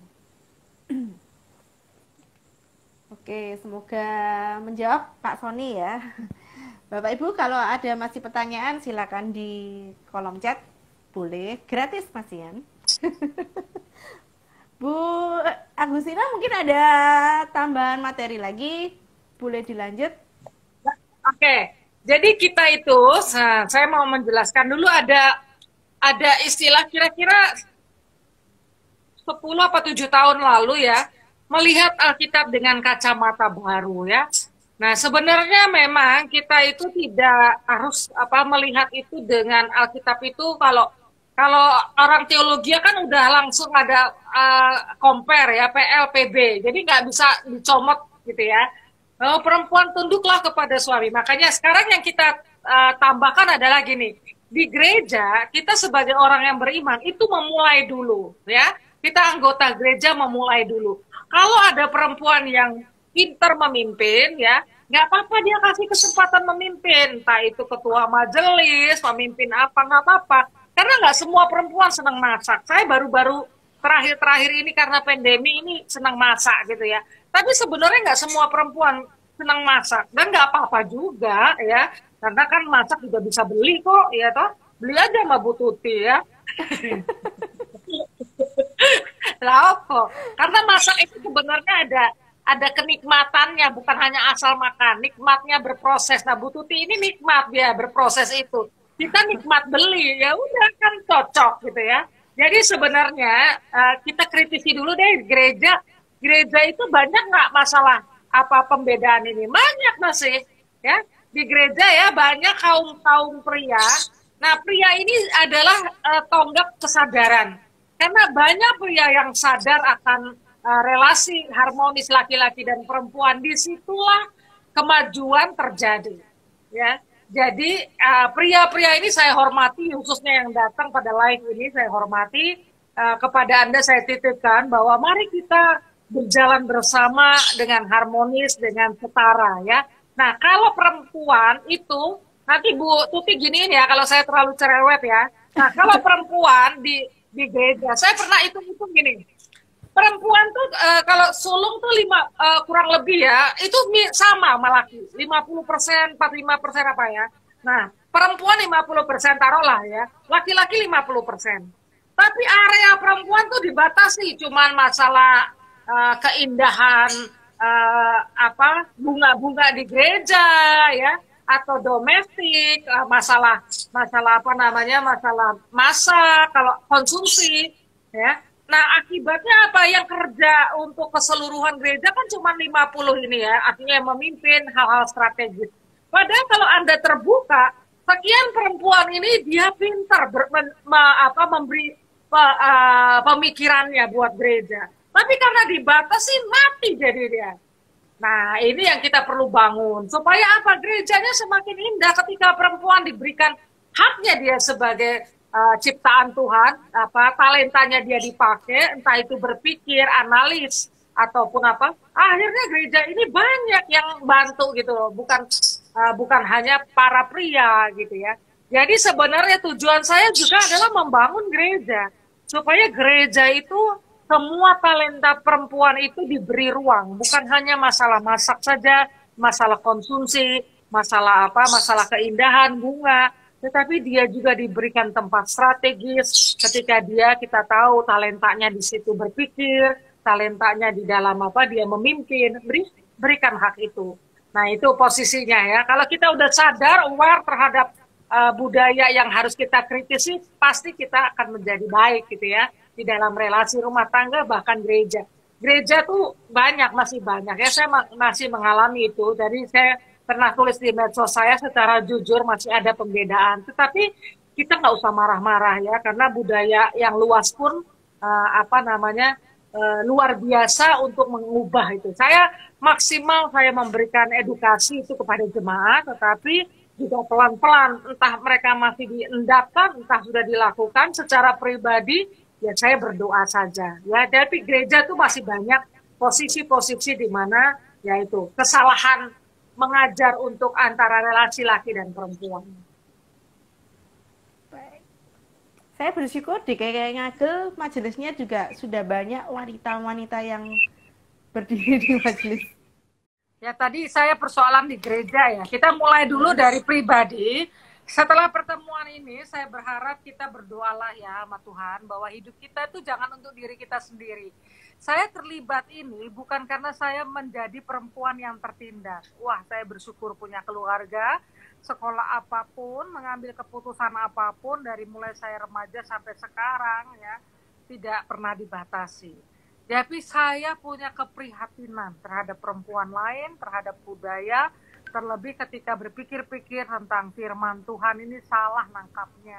A: Oke, semoga menjawab Pak Sony ya. Bapak Ibu kalau ada masih pertanyaan silakan di kolom chat. Boleh, gratis Mas Ian. Bu Agustina mungkin ada tambahan materi lagi. Boleh dilanjut?
B: Oke, jadi kita itu, nah, saya mau menjelaskan dulu ada ada istilah kira-kira sepuluh atau tujuh tahun lalu ya, melihat Alkitab dengan kacamata baru ya. Nah sebenarnya memang kita itu tidak harus apa melihat itu dengan Alkitab itu kalau Kalau orang teologi kan udah langsung ada uh, compare ya, P L, P B. Jadi nggak bisa dicomot gitu ya. Oh, perempuan tunduklah kepada suami. Makanya sekarang yang kita uh, tambahkan adalah gini. Di gereja, kita sebagai orang yang beriman, itu memulai dulu. Ya, kita anggota gereja memulai dulu. Kalau ada perempuan yang pintar memimpin, ya, nggak apa-apa dia kasih kesempatan memimpin. Entah itu ketua majelis, pemimpin apa, nggak apa-apa. Karena nggak semua perempuan senang masak. Saya baru-baru terakhir-terakhir ini karena pandemi ini senang masak gitu ya. Tapi sebenarnya nggak semua perempuan senang masak. Dan nggak apa-apa juga ya. Karena kan masak juga bisa beli kok ya toh. Beli aja sama Bu Tuti ya. Lah apa? Karena masak itu sebenarnya ada ada kenikmatannya, bukan hanya asal makan. Nikmatnya berproses. Nah Bu Tuti ini nikmat dia berproses itu. Kita nikmat beli, ya udah kan cocok gitu ya. Jadi sebenarnya uh, kita kritisi dulu deh gereja. Gereja itu banyak nggak masalah apa pembedaan ini? Banyak masih ya. Di gereja ya banyak kaum kaum pria. Nah pria ini adalah uh, tonggak kesadaran. Karena banyak pria yang sadar akan uh, relasi harmonis laki-laki dan perempuan. Disitulah kemajuan terjadi. Ya. Jadi uh, pria-pria ini saya hormati, khususnya yang datang pada live ini saya hormati. Uh, kepada Anda saya titipkan bahwa mari kita berjalan bersama dengan harmonis, dengan setara ya. Nah kalau perempuan itu, nanti Bu Tuti giniin ya kalau saya terlalu cerewet ya. Nah kalau perempuan di, di gereja, saya pernah hitung-hitung gini. Perempuan tuh uh, kalau sulung tuh lima uh, kurang lebih ya itu sama sama laki lima puluh persen empat puluh lima persen apa ya. Nah perempuan lima puluh persen taruhlah ya, laki-laki lima puluh persen. Tapi area perempuan tuh dibatasi cuman masalah uh, keindahan uh, apa bunga-bunga di gereja ya, atau domestik, uh, masalah masalah apa namanya masalah masak, kalau konsumsi ya. Nah, akibatnya apa? Yang kerja untuk keseluruhan gereja kan cuma lima puluh ini ya, artinya yang memimpin hal-hal strategis. Padahal kalau Anda terbuka, sekian perempuan ini dia pintar ber, men, me, apa, memberi pe, uh, pemikirannya buat gereja. Tapi karena dibatasi, mati jadi dia. Nah, ini yang kita perlu bangun. Supaya apa? Gerejanya semakin indah ketika perempuan diberikan haknya dia sebagai Uh, ciptaan Tuhan, apa talentanya dia dipakai, entah itu berpikir, analis ataupun apa. Akhirnya gereja ini banyak yang bantu gitu loh, bukan uh, bukan hanya para pria gitu ya. Jadi sebenarnya tujuan saya juga adalah membangun gereja supaya gereja itu semua talenta perempuan itu diberi ruang, bukan hanya masalah masak saja, masalah konsumsi, masalah apa, masalah keindahan bunga. Tetapi dia juga diberikan tempat strategis ketika dia kita tahu talentanya di situ berpikir, talentanya di dalam apa dia memimpin, beri, berikan hak itu. Nah itu posisinya ya. Kalau kita udah sadar, aware terhadap uh, budaya yang harus kita kritisi, pasti kita akan menjadi baik gitu ya di dalam relasi rumah tangga bahkan gereja. Gereja tuh banyak masih banyak ya. Saya masih mengalami itu. Jadi saya pernah tulis di medsos saya secara jujur masih ada pembedaan, tetapi kita nggak usah marah-marah ya, karena budaya yang luas pun uh, apa namanya uh, luar biasa untuk mengubah itu. Saya maksimal saya memberikan edukasi itu kepada jemaat, tetapi juga pelan-pelan, entah mereka masih diendapkan, entah sudah dilakukan secara pribadi, ya saya berdoa saja. Ya, tapi gereja itu masih banyak posisi-posisi di mana yaitu kesalahan mengajar untuk antara relasi laki dan perempuan.
A: Baik. Saya bersyukur di K K I Ngagel majelisnya juga sudah banyak wanita-wanita yang berdiri di majelis.
B: Ya tadi saya persoalan di gereja ya. Kita mulai dulu dari pribadi. Setelah pertemuan ini saya berharap kita berdoalah ya sama Tuhan bahwa hidup kita itu jangan untuk diri kita sendiri. Saya terlibat ini bukan karena saya menjadi perempuan yang tertindas. Wah, saya bersyukur punya keluarga, sekolah apapun, mengambil keputusan apapun dari mulai saya remaja sampai sekarang ya, tidak pernah dibatasi. Tapi saya punya keprihatinan terhadap perempuan lain, terhadap budaya, terlebih ketika berpikir-pikir tentang firman Tuhan ini salah nangkapnya.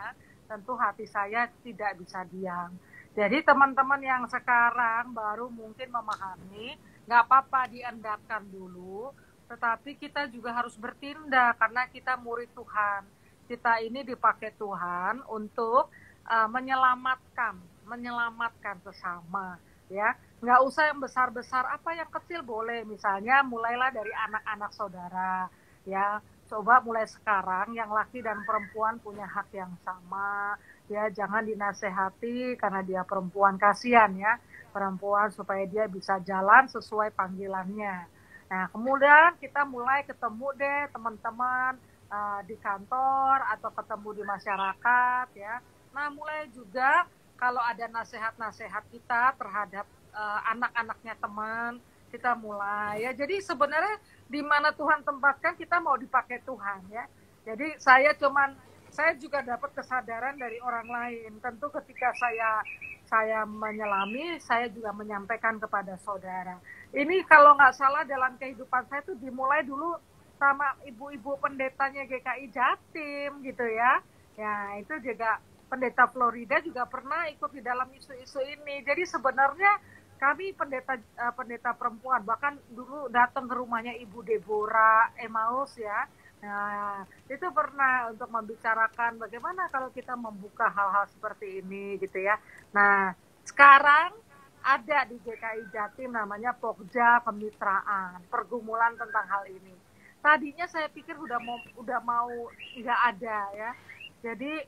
B: tentu hati saya tidak bisa diam. Jadi teman-teman yang sekarang baru mungkin memahami, nggak apa-apa diendapkan dulu, tetapi kita juga harus bertindak karena kita murid Tuhan. Kita ini dipakai Tuhan untuk uh, menyelamatkan, menyelamatkan sesama, ya. Nggak usah yang besar-besar, apa yang kecil boleh. Misalnya mulailah dari anak-anak saudara, ya. Coba mulai sekarang yang laki dan perempuan punya hak yang sama. Ya, jangan dinasehati karena dia perempuan, kasihan ya perempuan supaya dia bisa jalan sesuai panggilannya. Nah, kemudian kita mulai ketemu deh teman-teman uh, di kantor atau ketemu di masyarakat ya. Nah, mulai juga kalau ada nasihat-nasihat kita terhadap uh, anak-anaknya teman, kita mulai ya. Jadi sebenarnya di mana Tuhan tempatkan kita mau dipakai Tuhan ya. Jadi saya cuman saya juga dapat kesadaran dari orang lain. Tentu ketika saya saya menyelami, saya juga menyampaikan kepada saudara. Ini kalau nggak salah dalam kehidupan saya itu dimulai dulu sama ibu-ibu pendetanya G K I Jatim gitu ya. Ya itu juga pendeta Florida juga pernah ikut di dalam isu-isu ini. Jadi sebenarnya kami pendeta pendeta perempuan bahkan dulu datang ke rumahnya Ibu Deborah Emmaus ya. Nah, itu pernah untuk membicarakan bagaimana kalau kita membuka hal-hal seperti ini gitu ya. Nah, sekarang ada di G K I Jatim namanya Pokja Kemitraan, pergumulan tentang hal ini. Tadinya saya pikir udah mau udah mau nggak ada ya. Jadi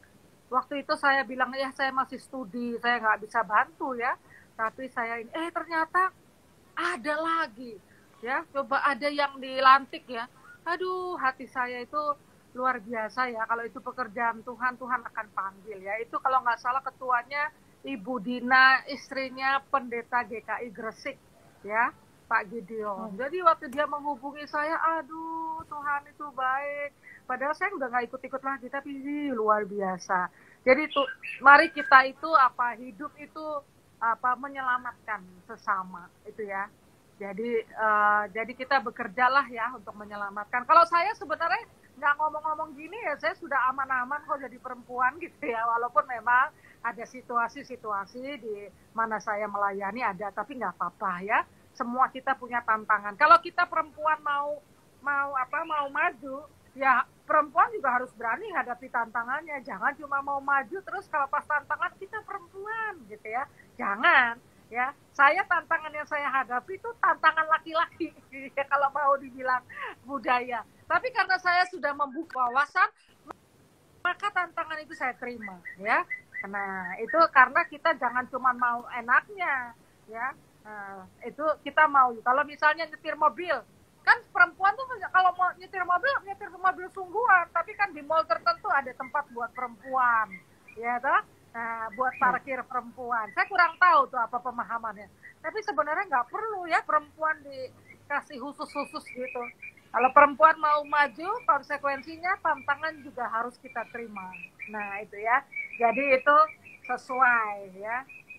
B: waktu itu saya bilang ya saya masih studi, saya nggak bisa bantu ya. Tapi saya ini, eh ternyata ada lagi ya. Coba ada yang dilantik ya. Aduh, hati saya itu luar biasa ya. Kalau itu pekerjaan Tuhan, Tuhan akan panggil ya. Itu kalau nggak salah ketuanya Ibu Dina, istrinya pendeta G K I Gresik ya, Pak Gideon. Hmm. Jadi waktu dia menghubungi saya, aduh Tuhan itu baik. Padahal saya udah nggak ikut-ikut lagi, tapi luar biasa. Jadi tuh, mari kita itu apa hidup itu apa menyelamatkan sesama itu ya. Jadi uh, jadi kita bekerjalah ya untuk menyelamatkan. Kalau saya sebenarnya nggak ngomong-ngomong gini ya, saya sudah aman-aman kok jadi perempuan gitu ya. Walaupun memang ada situasi-situasi di mana saya melayani ada, tapi nggak apa-apa ya. Semua kita punya tantangan. Kalau kita perempuan mau mau apa mau maju, ya perempuan juga harus berani hadapi tantangannya. Jangan cuma mau maju terus kalau pas tantangan kita perempuan gitu ya. Jangan. Ya, saya tantangan yang saya hadapi itu tantangan laki-laki, ya, kalau mau dibilang budaya. Tapi karena saya sudah membuka wawasan, maka tantangan itu saya terima, ya. Nah, itu karena kita jangan cuma mau enaknya, ya. Nah, itu kita mau. Kalau misalnya nyetir mobil, kan perempuan tuh kalau mau nyetir mobil, nyetir mobil sungguhan. Tapi kan di mall tertentu ada tempat buat perempuan, ya, toh? Nah, buat parkir perempuan. Saya kurang tahu tuh apa pemahamannya. Tapi sebenarnya nggak perlu ya perempuan dikasih khusus-khusus gitu. Kalau perempuan mau maju, konsekuensinya tantangan juga harus kita terima. Nah, itu ya. Jadi itu sesuai ya.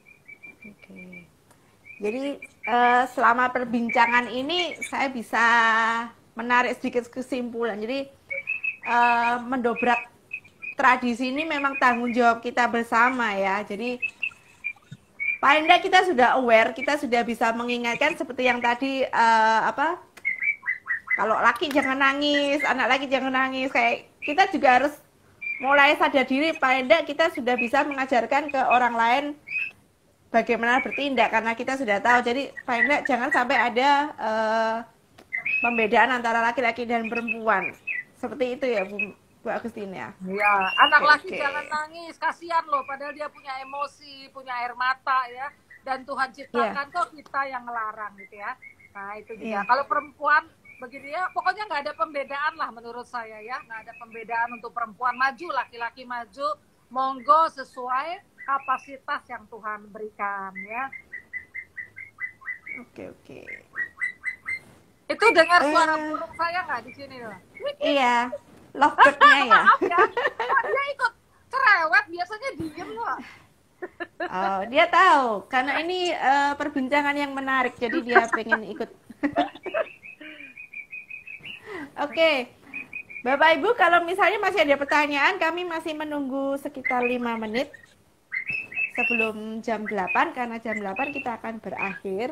A: Oke. Jadi uh, selama perbincangan ini saya bisa menarik sedikit kesimpulan. Jadi uh, mendobrak tradisi ini memang tanggung jawab kita bersama ya. Jadi paling tidak kita sudah aware, kita sudah bisa mengingatkan seperti yang tadi uh, apa? Kalau laki jangan nangis, anak laki jangan nangis. Kayak kita juga harus mulai sadar diri. Paling tidak kita sudah bisa mengajarkan ke orang lain bagaimana bertindak karena kita sudah tahu. Jadi paling tidak jangan sampai ada uh, pembedaan antara laki-laki dan perempuan. Seperti itu ya, Bu. Bu Agustin ya.
B: Iya, anak okay, laki okay. Jangan nangis, kasihan loh. Padahal dia punya emosi, punya air mata ya. Dan Tuhan ciptakan yeah. Kok kita yang ngelarang gitu ya. Nah itu juga. Yeah. Kalau perempuan begini ya, pokoknya nggak ada pembedaan lah menurut saya ya. Nggak ada pembedaan untuk perempuan maju, laki-laki maju. Monggo sesuai kapasitas yang Tuhan berikan ya.
A: Oke okay, oke. Okay.
B: Itu dengar suara uh, burung saya nggak di sini loh?
A: Iya. Lovebird-nya ya.
B: Maaf ya. Dia ikut cerewet, biasanya diem loh.
A: Oh, dia tahu karena ini uh, perbincangan yang menarik, jadi dia pengen ikut. Oke. Okay. Bapak Ibu, kalau misalnya masih ada pertanyaan, kami masih menunggu sekitar lima menit sebelum jam delapan, karena jam delapan kita akan berakhir.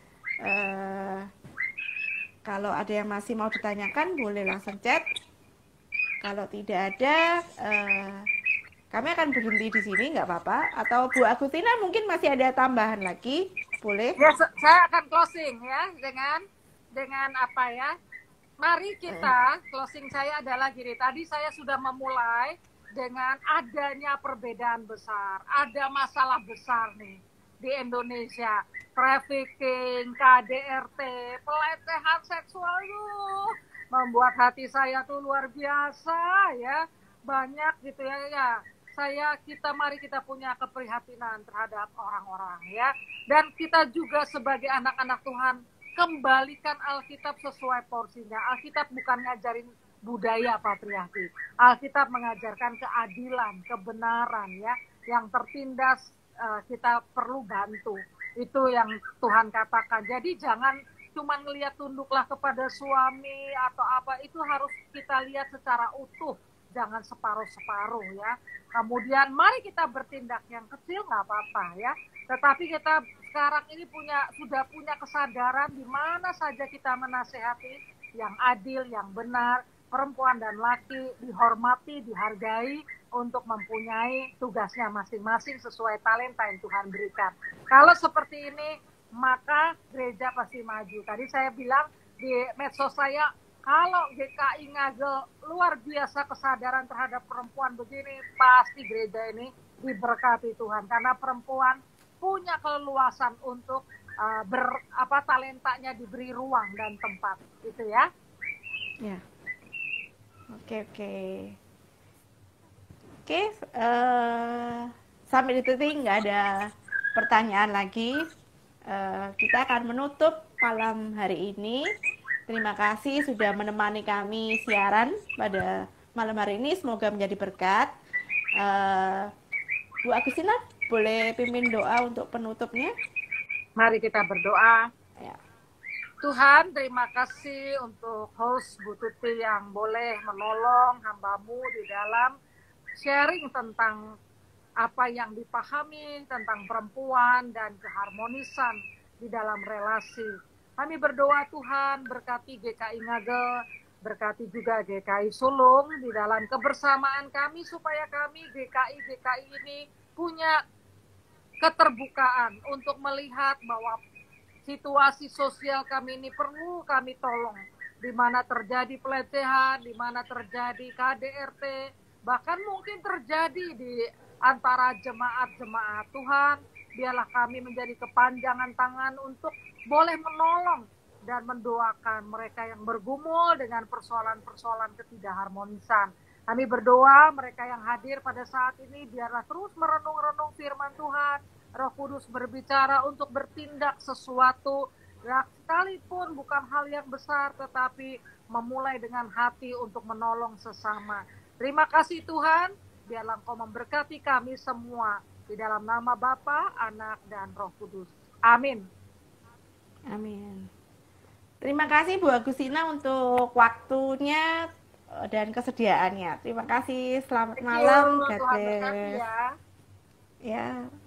A: Uh, kalau ada yang masih mau ditanyakan, boleh langsung chat. Kalau tidak ada, uh, kami akan berhenti di sini, nggak apa-apa. Atau Bu Agustina mungkin masih ada tambahan lagi, boleh?
B: Ya, saya akan closing ya dengan dengan apa ya? Mari kita, closing saya adalah gini, tadi saya sudah memulai dengan adanya perbedaan besar, ada masalah besar nih di Indonesia, trafficking, K D R T, pelecehan seksual tuh membuat hati saya tuh luar biasa ya, banyak gitu ya, ya. Saya kita mari kita punya keprihatinan terhadap orang-orang ya, dan kita juga sebagai anak-anak Tuhan kembalikan Alkitab sesuai porsinya. Alkitab bukan ngajarin budaya patriarki. Alkitab mengajarkan keadilan, kebenaran ya, yang tertindas uh, kita perlu bantu. Itu yang Tuhan katakan. Jadi jangan cuma ngelihat tunduklah kepada suami atau apa, itu harus kita lihat secara utuh, jangan separuh-separuh ya. Kemudian mari kita bertindak, yang kecil nggak apa-apa ya, tetapi kita sekarang ini punya sudah punya kesadaran di mana saja kita menasehati yang adil, yang benar, perempuan dan laki dihormati, dihargai untuk mempunyai tugasnya masing-masing sesuai talenta yang Tuhan berikan. Kalau seperti ini, maka gereja pasti maju. Tadi saya bilang di medsos saya, kalau G K I Ngagel luar biasa kesadaran terhadap perempuan begini, pasti gereja ini diberkati Tuhan, karena perempuan punya keleluasan untuk uh, ber apa talentanya diberi ruang dan tempat, gitu ya.
A: Ya. Oke oke. Oke, uh, sampai di titik nggak ada pertanyaan lagi. Uh, kita akan menutup malam hari ini. Terima kasih sudah menemani kami siaran pada malam hari ini. Semoga menjadi berkat. Uh, Bu Agustina, boleh pimpin doa untuk penutupnya?
B: Mari kita berdoa.
A: Ya.
B: Tuhan, terima kasih untuk host Bu Tuti yang boleh menolong hamba-Mu di dalam sharing tentang apa yang dipahami tentang perempuan dan keharmonisan di dalam relasi. Kami berdoa Tuhan, berkati G K I Ngagel, berkati juga G K I Sulung di dalam kebersamaan kami, supaya kami G K I-G K I ini punya keterbukaan untuk melihat bahwa situasi sosial kami ini perlu kami tolong. Di mana terjadi pelecehan, di mana terjadi K D R T, bahkan mungkin terjadi di antara jemaat-jemaat. Tuhan, biarlah kami menjadi kepanjangan tangan untuk boleh menolong dan mendoakan mereka yang bergumul dengan persoalan-persoalan ketidakharmonisan. Kami berdoa mereka yang hadir pada saat ini biarlah terus merenung-renung firman Tuhan. Roh Kudus berbicara untuk bertindak sesuatu, ya, sekalipun bukan hal yang besar, tetapi memulai dengan hati untuk menolong sesama. Terima kasih Tuhan, biarlah Engkau memberkati kami semua. Di dalam nama Bapa, Anak, dan Roh Kudus. Amin.
A: Amin. Terima kasih Bu Agustina untuk waktunya dan kesediaannya. Terima kasih. Selamat malam. God bless.
B: Ya.
A: Ya.